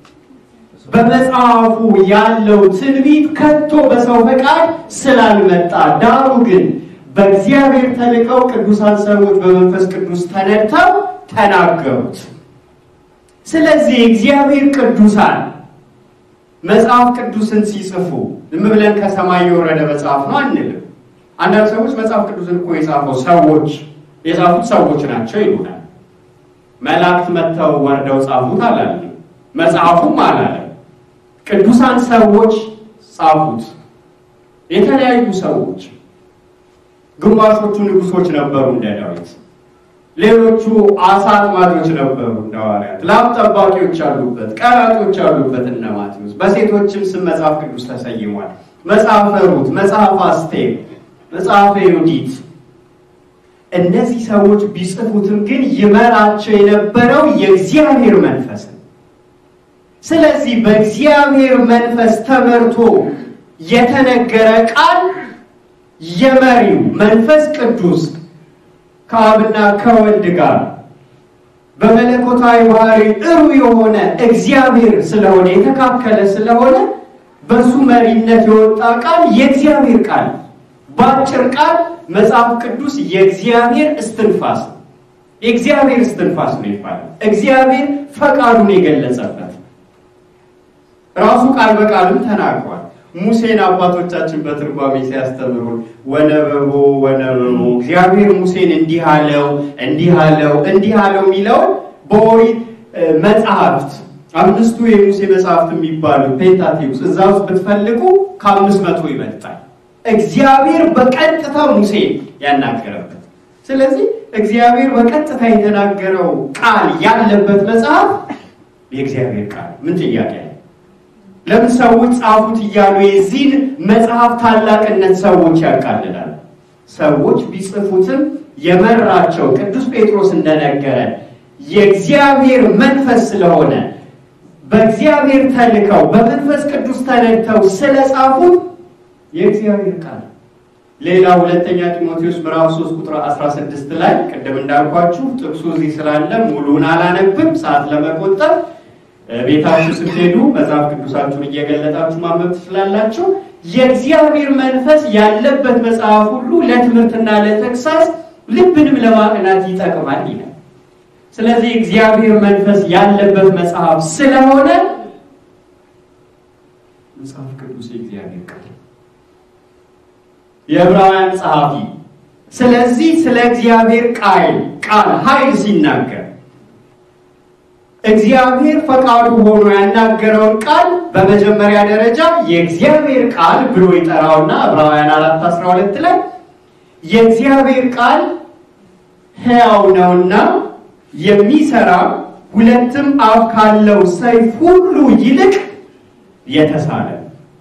በመጽሐፉ ያለው ትንቢት ከቶ በሰው ፈቃድ ስላልመጣ፣ ዳሩ ግን በእግዚአብሔር ተልከው ቅዱሳን ሰዎች በመንፈስ ቅዱስ ተነድተው ተናገሩት። ስለዚህ እግዚአብሔር ቅዱሳን መጽሐፍ ቅዱስን ሲጽፉ ዝም ብለን ከሰማይ የወረደ መጽሐፍ ነው አንልም። አንዳንድ ሰዎች መጽሐፍ ቅዱስን እኮ የጻፈው ሰዎች የጻፉት ሰዎች ናቸው ይሉናል። መላእክት መጥተው ወርደው ጻፉት አላለ፣ መጽሐፉም አላለ። ቅዱሳን ሰዎች ጻፉት። የተለያዩ ሰዎች፣ ግማሾቹ ንጉሶች ነበሩ እንደ ዳዊት፣ ሌሎቹ አሳ አጥማጆች ነበሩ እንደ ሐዋርያት፣ ላም ጠባቂዎች አሉበት፣ ቀራጮች አሉበት እነ ማቴዎስ። በሴቶችም ስም መጽሐፍ ቅዱስ ተሰይሟል። መጽሐፈ ሩት፣ መጽሐፈ አስቴር፣ መጽሐፈ ዩዲት። እነዚህ ሰዎች ቢጽፉትም ግን ይመራቸው የነበረው የእግዚአብሔር መንፈስ ነው። ስለዚህ በእግዚአብሔር መንፈስ ተመርቶ የተነገረ ቃል የመሪው መንፈስ ቅዱስ ከአብና ከወልድ ጋር በመለኮታዊ ባህሪ ጥሩ የሆነ እግዚአብሔር ስለሆነ የተካከለ ስለሆነ በሱ መሪነት የወጣ ቃል የእግዚአብሔር ቃል። ባጭር ቃል መጽሐፍ ቅዱስ የእግዚአብሔር እስትንፋስ ነው። የእግዚአብሔር እስትንፋስ ነው ይባላል። እግዚአብሔር ፈቃዱን የገለጸበት ራሱ ቃል በቃልም ተናግሯል። ሙሴን አባቶቻችን በትርጓሜ ሲያስተምሩን ወነበቦ ወነበቦ እግዚአብሔር ሙሴን እንዲህ አለው እንዲህ አለው እንዲህ አለው የሚለው በኦሪት መጽሐፍት አምስቱ የሙሴ መጽሐፍት የሚባሉ ፔንታቲዩስ እዛ ውስጥ ብትፈልጉ ከአምስት መቶ ይበልጣል። እግዚአብሔር በቀጥታ ሙሴን ያናገረበት። ስለዚህ እግዚአብሔር በቀጥታ የተናገረው ቃል ያለበት መጽሐፍ የእግዚአብሔር ቃል ምን ጥያቄ አለ? ለምን ሰዎች ጻፉት እያሉ የዚህን መጽሐፍ ታላቅነት ሰዎች ያቃልላሉ? ሰዎች ቢጽፉትም የመራቸው ቅዱስ ጴጥሮስ እንደነገረ የእግዚአብሔር መንፈስ ስለሆነ በእግዚአብሔር ተልከው በመንፈስ ቅዱስ ተነድተው ስለጻፉት የእግዚአብሔር ቃል። ሌላ ሁለተኛ ጢሞቴዎስ ምዕራፍ ሶስት ቁጥር አስራ ስድስት ላይ ቅድም እንዳልኳችሁ ጥቅሱ እዚህ ስላለ ሙሉን አላነብም ሰዓት ለመቆጠብ። ቤታችሁ ስትሄዱ መጽሐፍ ቅዱሳችሁን እየገለጣችሁ ማንበብ ትችላላችሁ። የእግዚአብሔር መንፈስ ያለበት መጽሐፍ ሁሉ ለትምህርትና ለተግሳጽ ልብንም ለማቅናት ይጠቅማል ይላል። ስለዚህ እግዚአብሔር መንፈስ ያለበት መጽሐፍ ስለሆነ መጽሐፍ ቅዱስ የእግዚአብሔር ቃል የዕብራውያን ጸሐፊ ስለዚህ ስለ እግዚአብሔር ቃል ቃል ኃይል ሲናገር እግዚአብሔር ፈቃዱ ሆኖ ያናገረውን ቃል በመጀመሪያ ደረጃ የእግዚአብሔር ቃል ብሎ ይጠራውና ዕብራውያን አራት አስራ ሁለት ላይ የእግዚአብሔር ቃል ሕያው ነውና የሚሰራ ሁለትም አፍ ካለው ሰይፍ ሁሉ ይልቅ የተሳለ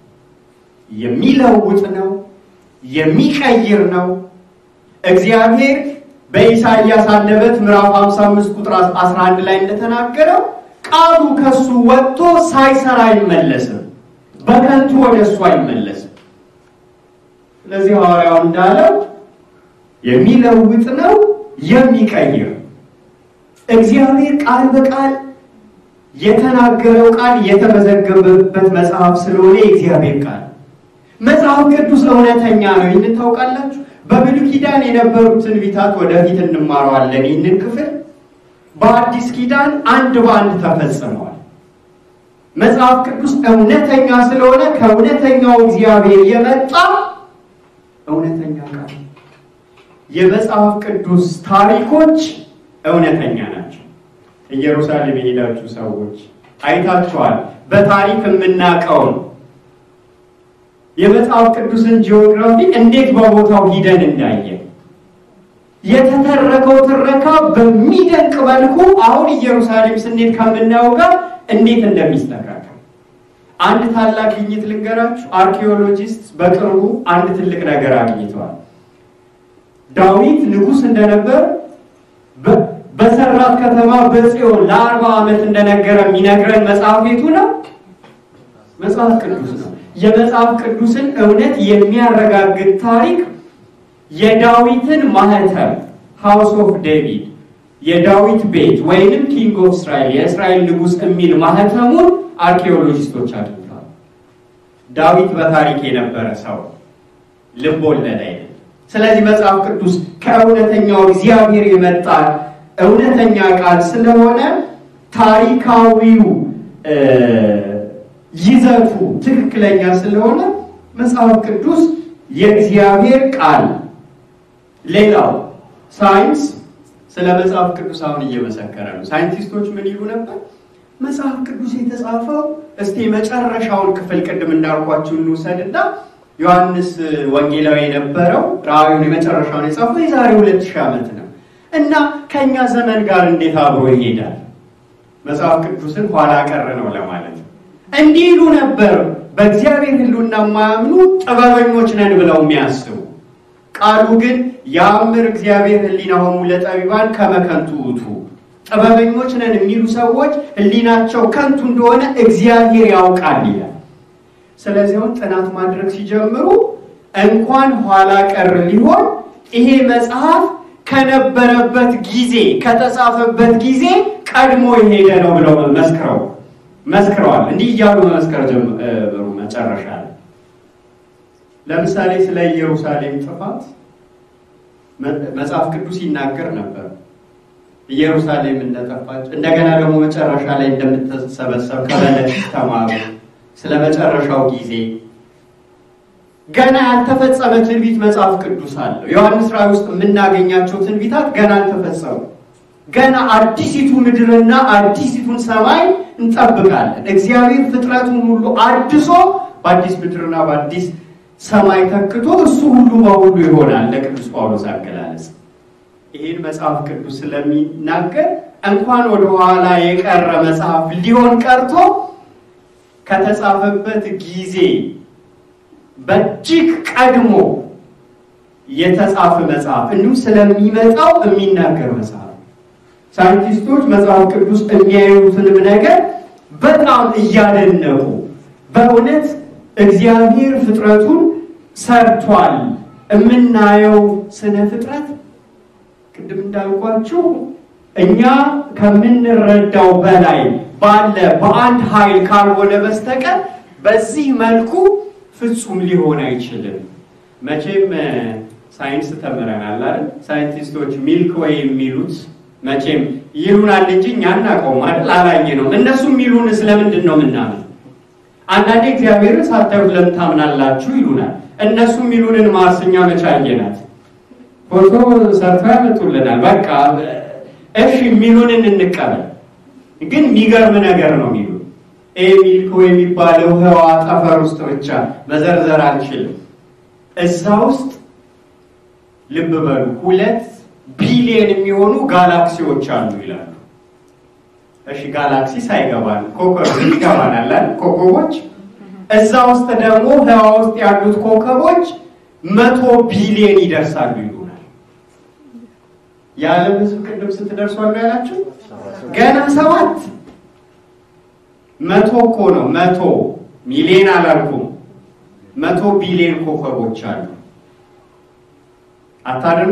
የሚለውጥ ነው፣ የሚቀይር ነው። እግዚአብሔር በኢሳይያስ አንደበት ምዕራፍ ሃምሳ አምስት ቁጥር አስራ አንድ ላይ እንደተናገረው ቃሉ ከሱ ወጥቶ ሳይሰራ አይመለስም፣ በከንቱ ወደሱ አይመለስም። ስለዚህ ሐዋርያው እንዳለው የሚለውጥ ነው፣ የሚቀይር። እግዚአብሔር ቃል በቃል የተናገረው ቃል የተመዘገበበት መጽሐፍ ስለሆነ የእግዚአብሔር ቃል መጽሐፍ ቅዱስ እውነተኛ ነው። ይህን ታውቃላችሁ። በብሉይ ኪዳን የነበሩት ትንቢታት ወደፊት እንማረዋለን። ይህንን ክፍል በአዲስ ኪዳን አንድ በአንድ ተፈጽመዋል። መጽሐፍ ቅዱስ እውነተኛ ስለሆነ ከእውነተኛው እግዚአብሔር የመጣ እውነተኛ ቃል። የመጽሐፍ ቅዱስ ታሪኮች እውነተኛ ናቸው። ኢየሩሳሌም የሄዳችሁ ሰዎች አይታችኋል። በታሪክ የምናውቀው የመጽሐፍ ቅዱስን ጂኦግራፊ እንዴት በቦታው ሂደን እንዳየን የተተረከው ትረካ በሚደንቅ መልኩ አሁን ኢየሩሳሌም ስንሄድ ከምናየው ጋር እንዴት እንደሚስተካከል አንድ ታላቅ ግኝት ልንገራችሁ። አርኪኦሎጂስት በቅርቡ አንድ ትልቅ ነገር አግኝተዋል። ዳዊት ንጉስ እንደነበር በሰራት ከተማ በጽዮን ለአርባ ዓመት እንደነገረ የሚነግረን መጽሐፍ የቱ ነው? መጽሐፍ ቅዱስ ነው። የመጽሐፍ ቅዱስን እውነት የሚያረጋግጥ ታሪክ የዳዊትን ማህተም ሃውስ ኦፍ ዴቪድ የዳዊት ቤት ወይንም ኪንግ ኦፍ እስራኤል የእስራኤል ንጉስ የሚል ማህተሙን አርኪኦሎጂስቶች አግኝተዋል። ዳዊት በታሪክ የነበረ ሰው ልብ ወለድ አይደለም። ስለዚህ መጽሐፍ ቅዱስ ከእውነተኛው እግዚአብሔር የመጣ እውነተኛ ቃል ስለሆነ ታሪካዊው ይዘቱ ትክክለኛ ስለሆነ መጽሐፍ ቅዱስ የእግዚአብሔር ቃል። ሌላው ሳይንስ ስለ መጽሐፍ ቅዱስ አሁን እየመሰከረ ነው። ሳይንቲስቶች ምን ይሉ ነበር? መጽሐፍ ቅዱስ የተጻፈው እስቲ መጨረሻውን ክፍል ቅድም እንዳልኳችሁ እንውሰድና ዮሐንስ ወንጌላዊ የነበረው ራእዩን የመጨረሻውን የጻፈው የዛሬ ሁለት ሺህ ዓመት ነው እና ከኛ ዘመን ጋር እንዴት አብሮ ይሄዳል? መጽሐፍ ቅዱስን ኋላ ቀር ነው ለማለት ነው። እንዲህ ይሉ ነበር በእግዚአብሔር ሕልውና የማያምኑ ጥበበኞች ነን ብለው የሚያስቡ። ቃሉ ግን ያምር እግዚአብሔር ሕሊናሆሙ ለጠቢባን ከመ ከንቱ ውእቱ፣ ጥበበኞች ነን የሚሉ ሰዎች ሕሊናቸው ከንቱ እንደሆነ እግዚአብሔር ያውቃል ይላል። ስለዚህ ጥናት ማድረግ ሲጀምሩ እንኳን ኋላ ቀር ሊሆን ይሄ መጽሐፍ ከነበረበት ጊዜ ከተጻፈበት ጊዜ ቀድሞ የሄደ ነው ብለው መስክረው መስክረዋል። እንዲህ እያሉ መስከረ ጀመሩ። መጨረሻ ላይ ለምሳሌ ስለ ኢየሩሳሌም ጥፋት መጽሐፍ ቅዱስ ይናገር ነበር። ኢየሩሳሌም እንደጠፋች እንደገና ደግሞ መጨረሻ ላይ እንደምትሰበሰብ ከበለስ ተማሩ። ስለ መጨረሻው ጊዜ ገና ያልተፈጸመ ትንቢት መጽሐፍ ቅዱስ አለ። ዮሐንስ ራእይ ውስጥ የምናገኛቸው ትንቢታት ገና አልተፈጸሙ። ገና አዲሲቱ ምድርና አዲሲቱን ሰማይ እንጠብቃለን። እግዚአብሔር ፍጥረቱን ሁሉ አድሶ በአዲስ ምድርና በአዲስ ሰማይ ተክቶ እሱ ሁሉ በሁሉ ይሆናል ለቅዱስ ጳውሎስ አገላለጽ። ይሄን መጽሐፍ ቅዱስ ስለሚናገር እንኳን ወደ ኋላ የቀረ መጽሐፍ ሊሆን ቀርቶ ከተጻፈበት ጊዜ በእጅግ ቀድሞ የተጻፈ መጽሐፍ እንዲሁ ስለሚመጣው የሚናገር መጽሐፍ። ሳይንቲስቶች መጽሐፍ ቅዱስ የሚያዩትንም ነገር በጣም እያደነቁ በእውነት እግዚአብሔር ፍጥረቱን ሰርቷል። የምናየው ስነ ፍጥረት ቅድም እንዳልኳችሁ እኛ ከምንረዳው በላይ ባለ በአንድ ኃይል ካልሆነ በስተቀር በዚህ መልኩ ፍጹም ሊሆን አይችልም። መቼም ሳይንስ ተመረናል አይደል? ሳይንቲስቶች ሚልክ ዌይ የሚሉት መቼም ይሉናል እንጂ እኛ እናውቀውም አይደል? አላየነውም። እነሱ የሚሉን ስለምንድን ነው የምናምነው? አንዳንዴ እግዚአብሔርን ሳታዩት ለምን ታምናላችሁ ይሉናል። እነሱ የሚሉንን ማርስኛ መቼ አየናት? ፎቶ ሰርተው ያመጡልናል። በቃ እሺ የሚሉንን እንቀበል። ግን የሚገርም ነገር ነው የሚሉ ኤ ሚልክ ዌይ የሚባለው ህዋ ጠፈር ውስጥ ብቻ መዘርዘር አልችልም። እዛ ውስጥ ልብ በሉ ሁለት ቢሊየን የሚሆኑ ጋላክሲዎች አሉ ይላሉ። እሺ ጋላክሲ ሳይገባን ኮከብ ይገባናል አይደል? ኮከቦች እዛ ውስጥ ደግሞ ህዋ ውስጥ ያሉት ኮከቦች መቶ ቢሊየን ይደርሳሉ ይሉናል። የዓለም ህዝብ ቅድም ስትደርሱ አሉ ያላችሁ ገና ሰባት መቶ እኮ ነው። መቶ ሚሊዮን አላልኩም። መቶ ቢሊዮን ኮከቦች አሉ። አታደንቁ?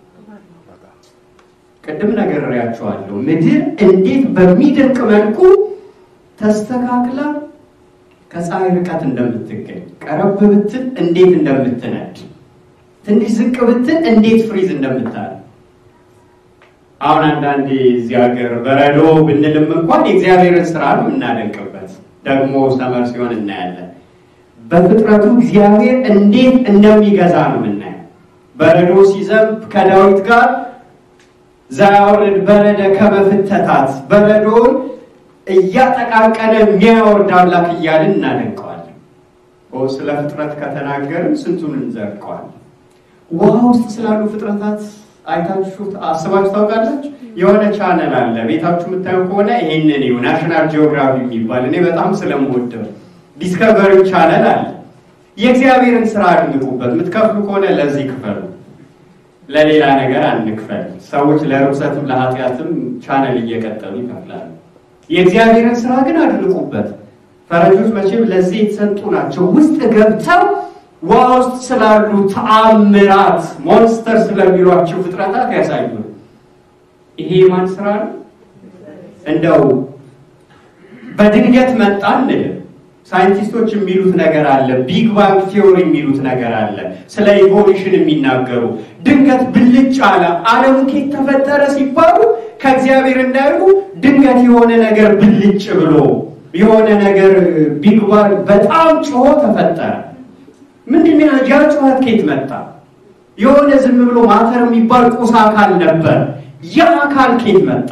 ቅድም ነግሬያችኋለሁ። ምድር እንዴት በሚደንቅ መልኩ ተስተካክላ ከፀሐይ ርቀት እንደምትገኝ፣ ቀረብ ብትል እንዴት እንደምትነድ፣ ትንሽ ዝቅ ብትል እንዴት ፍሪዝ እንደምታል። አሁን አንዳንዴ እዚህ ሀገር በረዶ ብንልም እንኳን የእግዚአብሔርን ስራ ነው እናደንቅበት። ደግሞ ሰመር ሲሆን እናያለን። በፍጥረቱ እግዚአብሔር እንዴት እንደሚገዛ ነው የምናየው። በረዶ ሲዘንብ ከዳዊት ጋር ዛውርድ በረደ ከመፍተታት በረዶን እያጠቃቀነ የሚያወርድ አምላክ እያልን እናደንቀዋለን። ኦ ስለ ፍጥረት ከተናገርን ስንቱን እንዘርቀዋለን። ውሃ ውስጥ ስላሉ ፍጥረታት አይታችሁ አስባችሁ ታውቃላችሁ? የሆነ ቻናል አለ ቤታችሁ የምታዩ ከሆነ ይሄንን ነው ናሽናል ጂኦግራፊ የሚባል እኔ በጣም ስለምወደው ዲስከቨሪ ቻናል አለ። የእግዚአብሔርን ስራ አድንቁበት። የምትከፍሉ ከሆነ ለዚህ ክፈሉ፣ ለሌላ ነገር አንክፈል። ሰዎች ለርኩሰትም ለኃጢአትም ቻናል እየቀጠሉ ይከፍላሉ። የእግዚአብሔርን ስራ ግን አድንቁበት። ፈረጆች መቼም ለዚህ የተሰጡ ናቸው። ውስጥ ገብተው ውሃ ውስጥ ስላሉ ተአምራት ሞንስተር ስለሚሏቸው ፍጥረታት ያሳዩ። ይሄ ማን ስራ ነው? እንደው በድንገት መጣን ሳይንቲስቶች የሚሉት ነገር አለ፣ ቢግ ባንግ ቲዮሪ የሚሉት ነገር አለ፣ ስለ ኢቮሉሽን የሚናገሩ ድንገት ብልጭ አለ ዓለሙ ከየት ተፈጠረ ሲባሉ ከእግዚአብሔር እንዳይሉ ድንገት የሆነ ነገር ብልጭ ብሎ የሆነ ነገር ቢግ ባንግ በጣም ጮሆ ተፈጠረ። ምንድነው ያ ጩኸት ከየት መጣ? የሆነ ዝም ብሎ ማተር የሚባል ቁስ አካል ነበር። ያ አካል ከየት መጣ?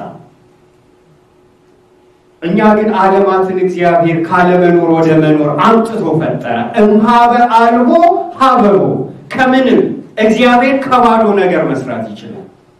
እኛ ግን ዓለማትን እግዚአብሔር ካለመኖር ወደ መኖር አምጥቶ ፈጠረ። እምሃበ አልቦ ሀበቦ ከምንም እግዚአብሔር ከባዶ ነገር መስራት ይችላል።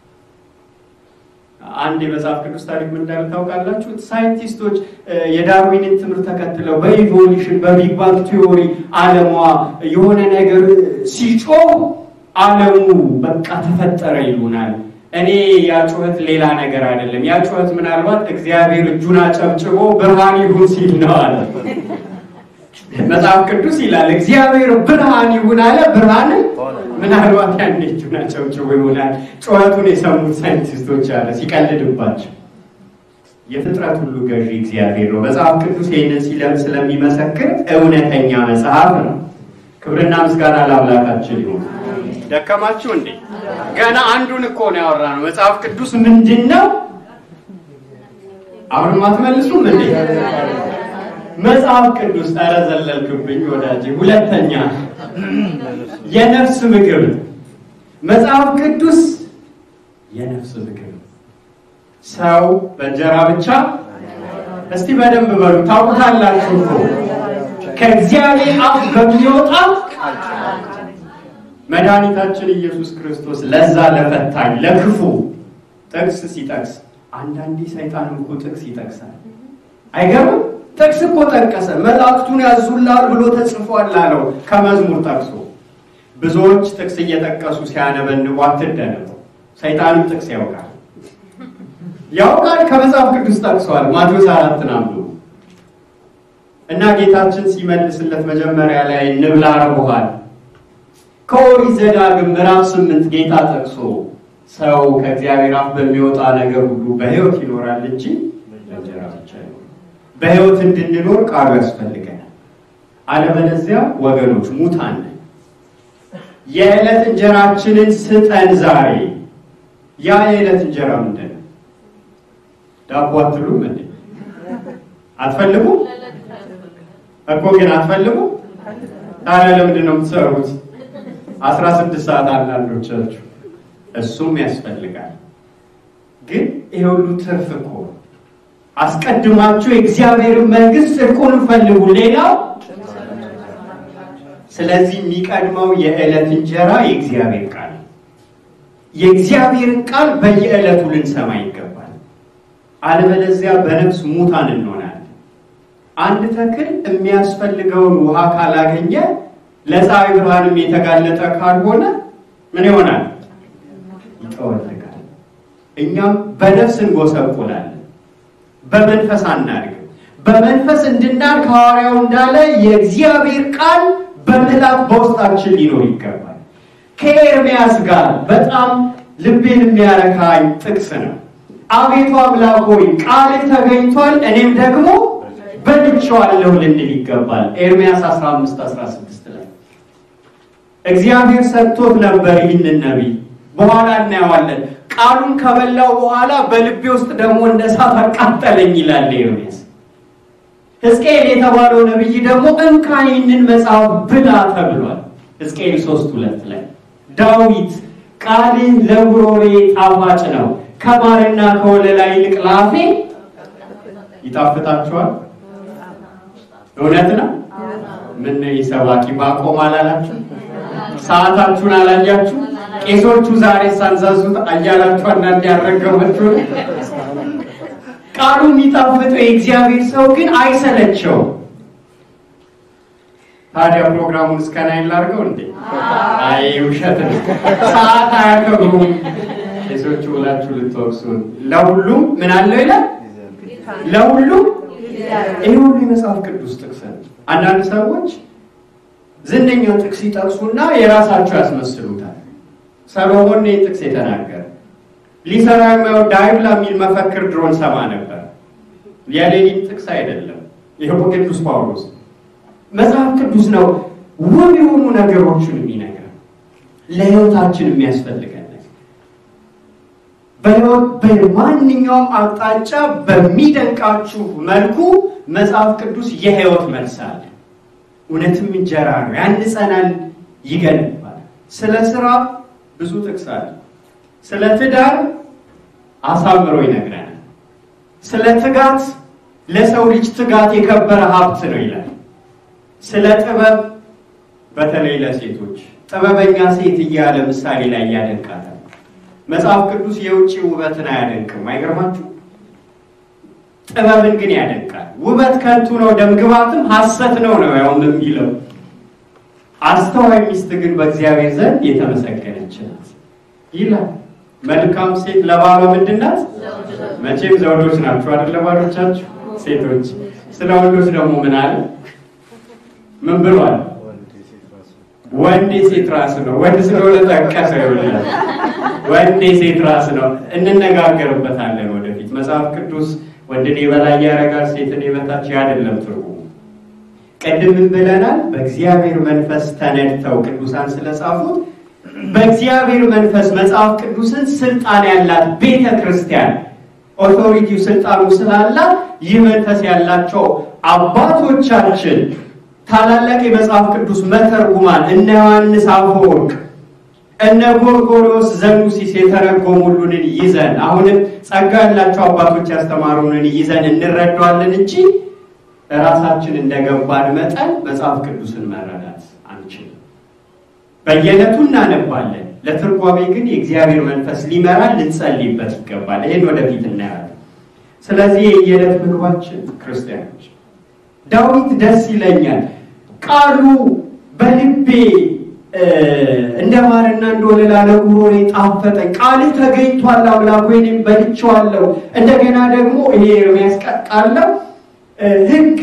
አንድ የመጽሐፍ ቅዱስ ታሪክ ምን እንዳለ ታውቃላችሁ? ሳይንቲስቶች የዳርዊንን ትምህርት ተከትለው በኢቮሉሽን በቢግ ባንግ ቲዮሪ ዓለሟ የሆነ ነገር ሲጮህ ዓለሙ በቃ ተፈጠረ ይሉናል። እኔ ያ ጩኸት ሌላ ነገር አይደለም። ያ ጩኸት ምናልባት እግዚአብሔር እጁን አጨብጭቦ ብርሃን ይሁን ሲል ነው አለ መጽሐፍ ቅዱስ ይላል። እግዚአብሔር ብርሃን ይሁን አለ፣ ብርሃን ምናልባት ያን እጁን አጨብጭቦ ይሆናል። ጩኸቱን የሰሙት ሳይንቲስቶች አለ ሲቀልድባቸው። የፍጥረት ሁሉ ገዢ እግዚአብሔር ነው። መጽሐፍ ቅዱስ ይህንን ሲለም ስለሚመሰክር እውነተኛ መጽሐፍ ነው። ክብርና ምስጋና ለአምላካችን ይሁን። ደከማችሁ እንዴ? ገና አንዱን እኮ ነው ያወራነው። መጽሐፍ ቅዱስ ምንድነው? አሁን ማትመልሱም እንዴ? መጽሐፍ ቅዱስ ተረዘለልክብኝ ወዳጄ። ሁለተኛ የነፍስ ምግብ። መጽሐፍ ቅዱስ የነፍስ ምግብ። ሰው በእንጀራ ብቻ እስቲ በደንብ በሉ ታውቁታላችሁ እኮ ከእግዚአብሔር አፍ በሚወጣ መድኃኒታችን ኢየሱስ ክርስቶስ ለዛ ለፈታኝ ለክፉ ጥቅስ ሲጠቅስ አንዳንዴ ሰይጣንም እኮ ጥቅስ ይጠቅሳል። አይገርም? ጥቅስ እኮ ጠቀሰ። መላእክቱን ያዙላል ብሎ ተጽፏል አለው ከመዝሙር ጠቅሶ። ብዙዎች ጥቅስ እየጠቀሱ ሲያነበንቡ አትደነቁ። ሰይጣንም ጥቅስ ያውቃል ያውቃል ከመጽሐፍ ቅዱስ ጠቅሷል። ማቴዎስ አራት ናምዱ እና ጌታችን ሲመልስለት መጀመሪያ ላይ እንብላ ረቡሃል ከኦሪት ዘዳግም ምዕራፍ ስምንት ጌታ ጠቅሶ ሰው ከእግዚአብሔር አፍ በሚወጣ ነገር ሁሉ በሕይወት ይኖራል እንጂ በእንጀራ ብቻ አይኖርም። በሕይወት እንድንኖር ቃሉ ያስፈልገናል። አለበለዚያ ወገኖች ሙታን ነን። የዕለት እንጀራችንን ስጠን ዛሬ። ያ የዕለት እንጀራ ምንድን ነው? ዳቦ አትሉም እንዴ? አትፈልጉም እኮ ግን አትፈልጉም። ታዲያ ለምንድን ነው የምትሰሩት? አስራ ስድስት ሰዓት አንዳንዶቻችሁ እሱም ያስፈልጋል። ግን ይሄ ሁሉ ትርፍ እኮ አስቀድማችሁ የእግዚአብሔርን መንግስት ጽድቁን ፈልጉ፣ ሌላው። ስለዚህ የሚቀድመው የዕለት እንጀራ የእግዚአብሔር ቃል። የእግዚአብሔርን ቃል በየዕለቱ ልንሰማ ይገባል። አለበለዚያ በነፍስ ሙታን እንሆናለን። አንድ ተክል የሚያስፈልገውን ውሃ ካላገኘ ለፀሐይ ብርሃንም የተጋለጠ ካልሆነ ምን ይሆናል? ይጠወልጋል። እኛም በነፍስ እንጎሰቁላለን፣ በመንፈስ አናድግም። በመንፈስ እንድናድግ ሐዋርያው እንዳለ የእግዚአብሔር ቃል በምላት በውስጣችን ሊኖር ይገባል። ከኤርምያስ ጋር በጣም ልቤን የሚያረካኝ ጥቅስ ነው። አቤቱ አምላክ ሆይ ቃልህ ተገኝቷል፣ እኔም ደግሞ በልቼዋለሁ ልንል ይገባል። ኤርምያስ አስራ አምስት አስራ ስድስት ላይ እግዚአብሔር ሰጥቶት ነበር ይህንን ነቢይ። በኋላ እናየዋለን። ቃሉን ከበላው በኋላ በልቤ ውስጥ ደግሞ እንደ እሳት አቃጠለኝ ይላል ኤርምያስ። ሕዝቅኤል የተባለው ነቢይ ደግሞ እንካ ይህንን መጽሐፍ ብላ ተብሏል። ሕዝቅኤል ሶስት ሁለት ላይ ዳዊት ቃልህ ለጉሮሮዬ ጣፋጭ ነው፣ ከማርና ከወለላ ይልቅ ላፌ ይጣፍጣችኋል። እውነት ነው። ምን ይሰባቂ ባቆም አላላችሁ? ሰዓታችሁን አላያችሁ? ቄሶቹ ዛሬ ሳንዛዙት አያላችሁ አንዳንድ ያረገማችሁ። ቃሉ የሚጣፍጠው የእግዚአብሔር ሰው ግን አይሰለቸው። ታዲያ ፕሮግራሙን እስከናይ ላድርገው እንዴ? አይ ውሸት ነው። ሰዓት አያከብሩም ቄሶቹ ብላችሁ ልትወቅሱን። ለሁሉም ምን አለው ይላል? ለሁሉም ይሄ ሁሉ የመጽሐፍ ቅዱስ ጥቅስ ነው። አንዳንድ ሰዎች ዝነኛ ጥቅስ ይጠቅሱና የራሳቸው ያስመስሉታል። ሰሎሞን ነው ጥቅስ የተናገረ። ሊሰራ የማይወድ አይብላ የሚል መፈክር ድሮን ሰማ ነበር። የሌሊት ጥቅስ አይደለም። ይሄው ቅዱስ ጳውሎስ መጽሐፍ ቅዱስ ነው ውብ የሆኑ ነገሮችን የሚነግረን ለህይወታችን የሚያስፈልገን በህይወት በማንኛውም አቅጣጫ በሚደንቃችሁ መልኩ መጽሐፍ ቅዱስ የህይወት መልስ አለ። እውነትም እንጀራ ነው፣ ያንጸናል፣ ይገነባል። ስለ ስራ ብዙ ጥቅስ አለ። ስለ ትዳር አሳምሮ ይነግረናል። ስለ ትጋት ለሰው ልጅ ትጋት የከበረ ሀብት ነው ይላል። ስለ ጥበብ በተለይ ለሴቶች ጥበበኛ ሴት እያለ ምሳሌ ላይ ያደንቃታል። መጽሐፍ ቅዱስ የውጪ ውበትን አያደንቅም። አይገርማችሁ? ጥበብን ግን ያደንቃል። ውበት ከንቱ ነው ደምግባትም ሐሰት ነው ነው ያው የሚለው። አስተዋይ ሚስት ግን በእግዚአብሔር ዘንድ የተመሰገነች ናት ይላል። መልካም ሴት ለባሏ ምንድናት? መቼም ዘውዶች ናችሁ አይደል? ባሎቻችሁ ሴቶች። ስለ ወንዶች ደግሞ ምን አለ? ምን ብሏል? ወንድ የሴት ራስ ነው። ወንድ ስለሆነ ጠቀሰ ይሆናል። ወንድ የሴት ራስ ነው። እንነጋገርበታለን ወደፊት። መጽሐፍ ቅዱስ ወንድን የበላይ ያደርጋል ሴትን የበታች አይደለም ትርጉሙ። ቀድም ብለናል። በእግዚአብሔር መንፈስ ተነድተው ቅዱሳን ስለጻፉት በእግዚአብሔር መንፈስ መጽሐፍ ቅዱስን ስልጣን ያላት ቤተ ክርስቲያን ኦቶሪቲው ስልጣኑ ስላላት ይህ መንፈስ ያላቸው አባቶቻችን ታላላቅ የመጽሐፍ ቅዱስ መተርጉማን እነ ዮሐንስ አፈወርቅ እነ ጎርጎርዮስ ዘኑሲስ የተረጎሙልን ይዘን አሁንም ጸጋ ያላቸው አባቶች ያስተማሩንን ይዘን እንረዳዋለን እንጂ ራሳችን እንደገባን መጠን መጽሐፍ ቅዱስን መረዳት አንችልም። በየዕለቱ እናነባለን። ለትርጓሜ ግን የእግዚአብሔር መንፈስ ሊመራን ልንጸልይበት ይገባል። ይሄን ወደፊት እናያለን። ስለዚህ የየዕለት ምግባችን ክርስቲያኖች ዳዊት ደስ ይለኛል ቃሉ በልቤ እንደማርና እንደወለላ ለጉሮሬ ጣፈጠ። ቃል ተገኝቷል አምላክ ሆይ እኔም በልቼዋለሁ። እንደገና ደግሞ ይሄ ኤርምያስ ቃል ሕግ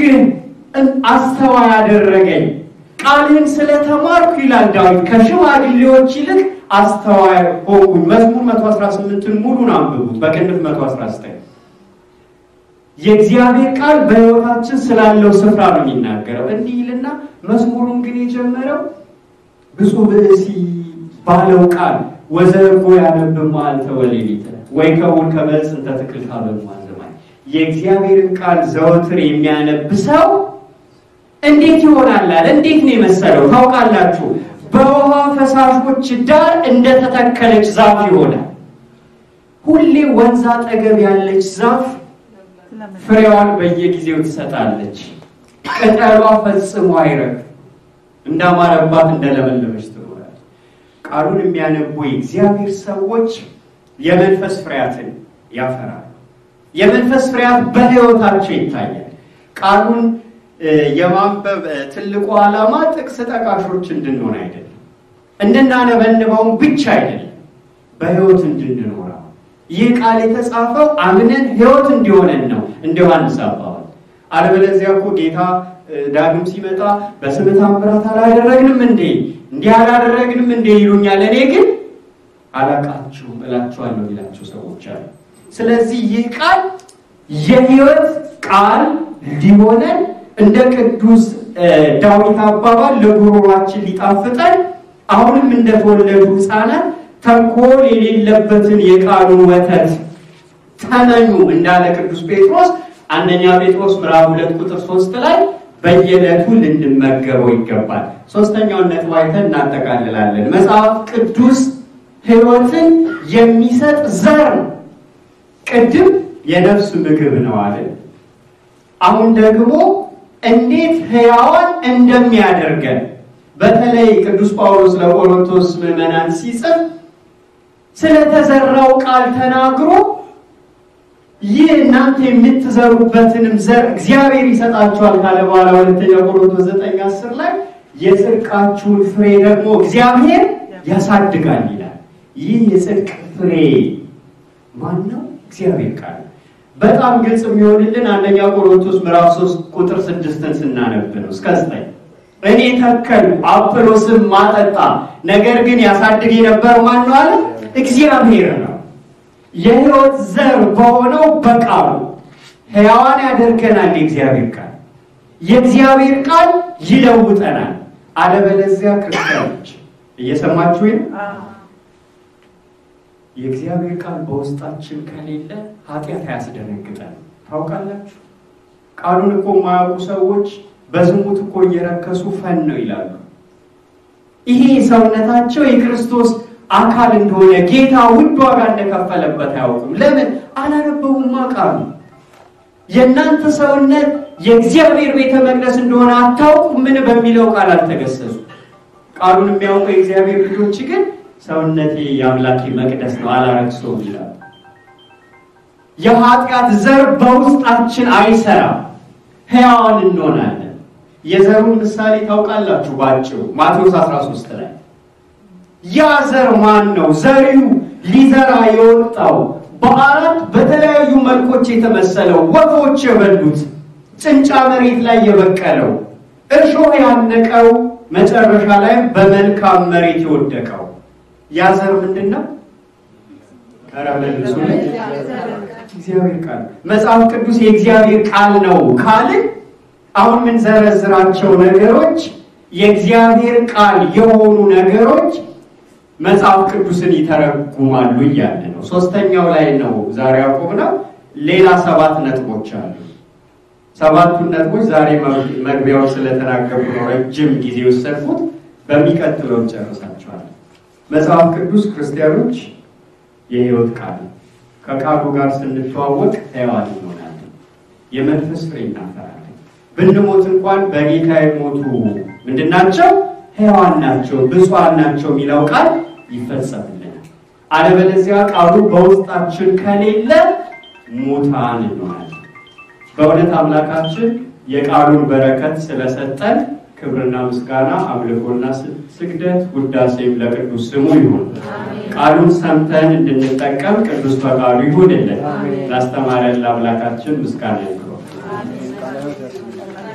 አስተዋይ ያደረገኝ ቃልን ስለተማርኩ ይላል ዳዊት ከሽማግሌዎች ይልቅ አስተዋይ ሆንኩኝ። መዝሙር መቶ አስራ ስምንትን ሙሉን አንብቡት በቅንፍ መቶ አስራ ዘጠኝ። የእግዚአብሔር ቃል በሕይወታችን ስላለው ስፍራ ነው የሚናገረው። እንዲህ ይልና መዝሙሩን ግን የጀመረው ብፁዕ ብእሲ ባለው ቃል ወዘርጎ ያነብማ አልተወለሊተ ወይ ከውን ከመልስ እንተ ትክልታ በማዘማይ የእግዚአብሔርን ቃል ዘወትር የሚያነብ ሰው እንዴት ይሆናል? እንዴት ነው የመሰለው? ታውቃላችሁ? በውሃ ፈሳሾች ዳር እንደተተከለች ዛፍ ይሆናል። ሁሌ ወንዝ አጠገብ ያለች ዛፍ ፍሬዋን በየጊዜው ትሰጣለች። ቅጠሏ ፈጽሞ አይረግፍም። እንዳማረባት እንደለመለመች ትኖራለች። ቃሉን የሚያነቡ የእግዚአብሔር ሰዎች የመንፈስ ፍሬያትን ያፈራሉ። የመንፈስ ፍሬያት በሕይወታቸው ይታያል። ቃሉን የማንበብ ትልቁ ዓላማ ጥቅስ ጠቃሾች እንድንሆን አይደለም፣ እንድናነበንበውም ብቻ አይደለም፣ በሕይወት እንድንኖር። ይህ ቃል የተጻፈው አምነን ሕይወት እንዲሆነን ነው እንደ ዮሐንስ አባባል። አለበለዚያ እኮ ጌታ ዳግም ሲመጣ በስምህ ተአምራት አላደረግንም እንዴ እንዲህ አላደረግንም እንዴ ይሉኛል፣ እኔ ግን አላውቃችሁም እላችኋለሁ ይላቸው ሰዎች አሉ። ስለዚህ ይህ ቃል የሕይወት ቃል ሊሆነን እንደ ቅዱስ ዳዊት አባባል ለጉሮሯችን ሊጣፍጠን አሁንም እንደተወለዱ ሕፃናት ተንኮል የሌለበትን የቃሉን ወተት ተመኙ እንዳለ ቅዱስ ጴጥሮስ አንደኛ ጴጥሮስ ምዕራፍ ሁለት ቁጥር ሶስት ላይ በየዕለቱ ልንመገበው ይገባል። ሶስተኛውን ነጥብ አይተን እናጠቃልላለን። መጽሐፍ ቅዱስ ሕይወትን የሚሰጥ ዘር ቅድም የነፍስ ምግብ ነው አለ። አሁን ደግሞ እንዴት ሕያዋን እንደሚያደርገን በተለይ ቅዱስ ጳውሎስ ለቆሮንቶስ ምዕመናን ሲጽፍ ስለተዘራው ቃል ተናግሮ ይህ እናንተ የምትዘሩበትንም ዘር እግዚአብሔር ይሰጣችኋል ካለ በኋላ ሁለተኛ ቆሮንቶስ ዘጠኝ አስር ላይ የጽድቃችሁን ፍሬ ደግሞ እግዚአብሔር ያሳድጋል ይላል። ይህ የጽድቅ ፍሬ ማን ነው? እግዚአብሔር ቃል። በጣም ግልጽ የሚሆንልን አንደኛ ቆሮንቶስ ምዕራፍ ሶስት ቁጥር ስድስትን ስናነብ ነው እስከ ዘጠኝ። እኔ ተከልኩ አጵሎስም ማጠጣ፣ ነገር ግን ያሳድግ የነበረው ማን ነው አለ? እግዚአብሔር ነው። የሕይወት ዘር በሆነው በቃሉ ሕያዋን ያደርገናል የእግዚአብሔር ቃል። የእግዚአብሔር ቃል ይለውጠናል። አለበለዚያ ክርስቲያኖች እየሰማችሁ ነው፣ የእግዚአብሔር ቃል በውስጣችን ከሌለ ኃጢአት ያስደነግጣል። ታውቃላችሁ፣ ቃሉን እኮ የማያውቁ ሰዎች በዝሙት እኮ እየረከሱ ፈን ነው ይላሉ። ይሄ ሰውነታቸው የክርስቶስ አካል እንደሆነ ጌታ ውድ ዋጋ እንደከፈለበት አያውቁም። ለምን? አላነበቡማ ቃሉ። የእናንተ ሰውነት የእግዚአብሔር ቤተ መቅደስ እንደሆነ አታውቁም ምን በሚለው ቃል አልተገሰጹ። ቃሉን የሚያውቁ የእግዚአብሔር ልጆች ግን ሰውነቴ የአምላኬ መቅደስ ነው አላረክሰውም ይላል። የኃጢአት ዘር በውስጣችን አይሰራም፣ ሕያዋን እንሆናለን። የዘሩን ምሳሌ ታውቃላችሁ ባጭሩ ማቴዎስ አስራ ሶስት ላይ። ያ ዘር ማን ነው? ዘሪው ሊዘራ የወጣው በአራት በተለያዩ መልኮች የተመሰለው ወፎች የበሉት ጭንጫ መሬት ላይ የበቀለው እርሾህ ያነቀው መጨረሻ ላይ በመልካም መሬት የወደቀው ያ ዘር ምንድነው? ከረበልሱ ላይ እግዚአብሔር ቃል። መጽሐፍ ቅዱስ የእግዚአብሔር ቃል ነው ካልን አሁን ምን ዘረዝራቸው ነገሮች የእግዚአብሔር ቃል የሆኑ ነገሮች መጽሐፍ ቅዱስን ይተረጉማሉ እያለ ነው። ሶስተኛው ላይ ነው ዛሬ ያቆምነው። ሌላ ሰባት ነጥቦች አሉ። ሰባቱን ነጥቦች ዛሬ መግቢያው ስለተናገሩ ነው ረጅም ጊዜ ወሰድኩት። በሚቀጥለው ጨርሳቸዋል። መጽሐፍ ቅዱስ ክርስቲያኖች የሕይወት ቃል ነው። ከቃሉ ጋር ስንተዋወቅ ሕያዋን እንሆናለን፣ የመንፈስ ፍሬ እናፈራለን። ብንሞት እንኳን በጌታ የሞቱ ምንድናቸው? ሕያዋን ናቸው፣ ብፁዓን ናቸው የሚለው ቃል ይፈጸምልናል። አለበለዚያ ቃሉ በውስጣችን ከሌለ ሙታን እንሆናለን። በእውነት አምላካችን የቃሉን በረከት ስለሰጠን ክብርና ምስጋና አምልኮና ስግደት ውዳሴም ለቅዱስ ስሙ ይሁን። ቃሉን ሰምተን እንድንጠቀም ቅዱስ ፈቃዱ ይሁንልን። ላስተማረን ለአምላካችን ምስጋና ይሁን።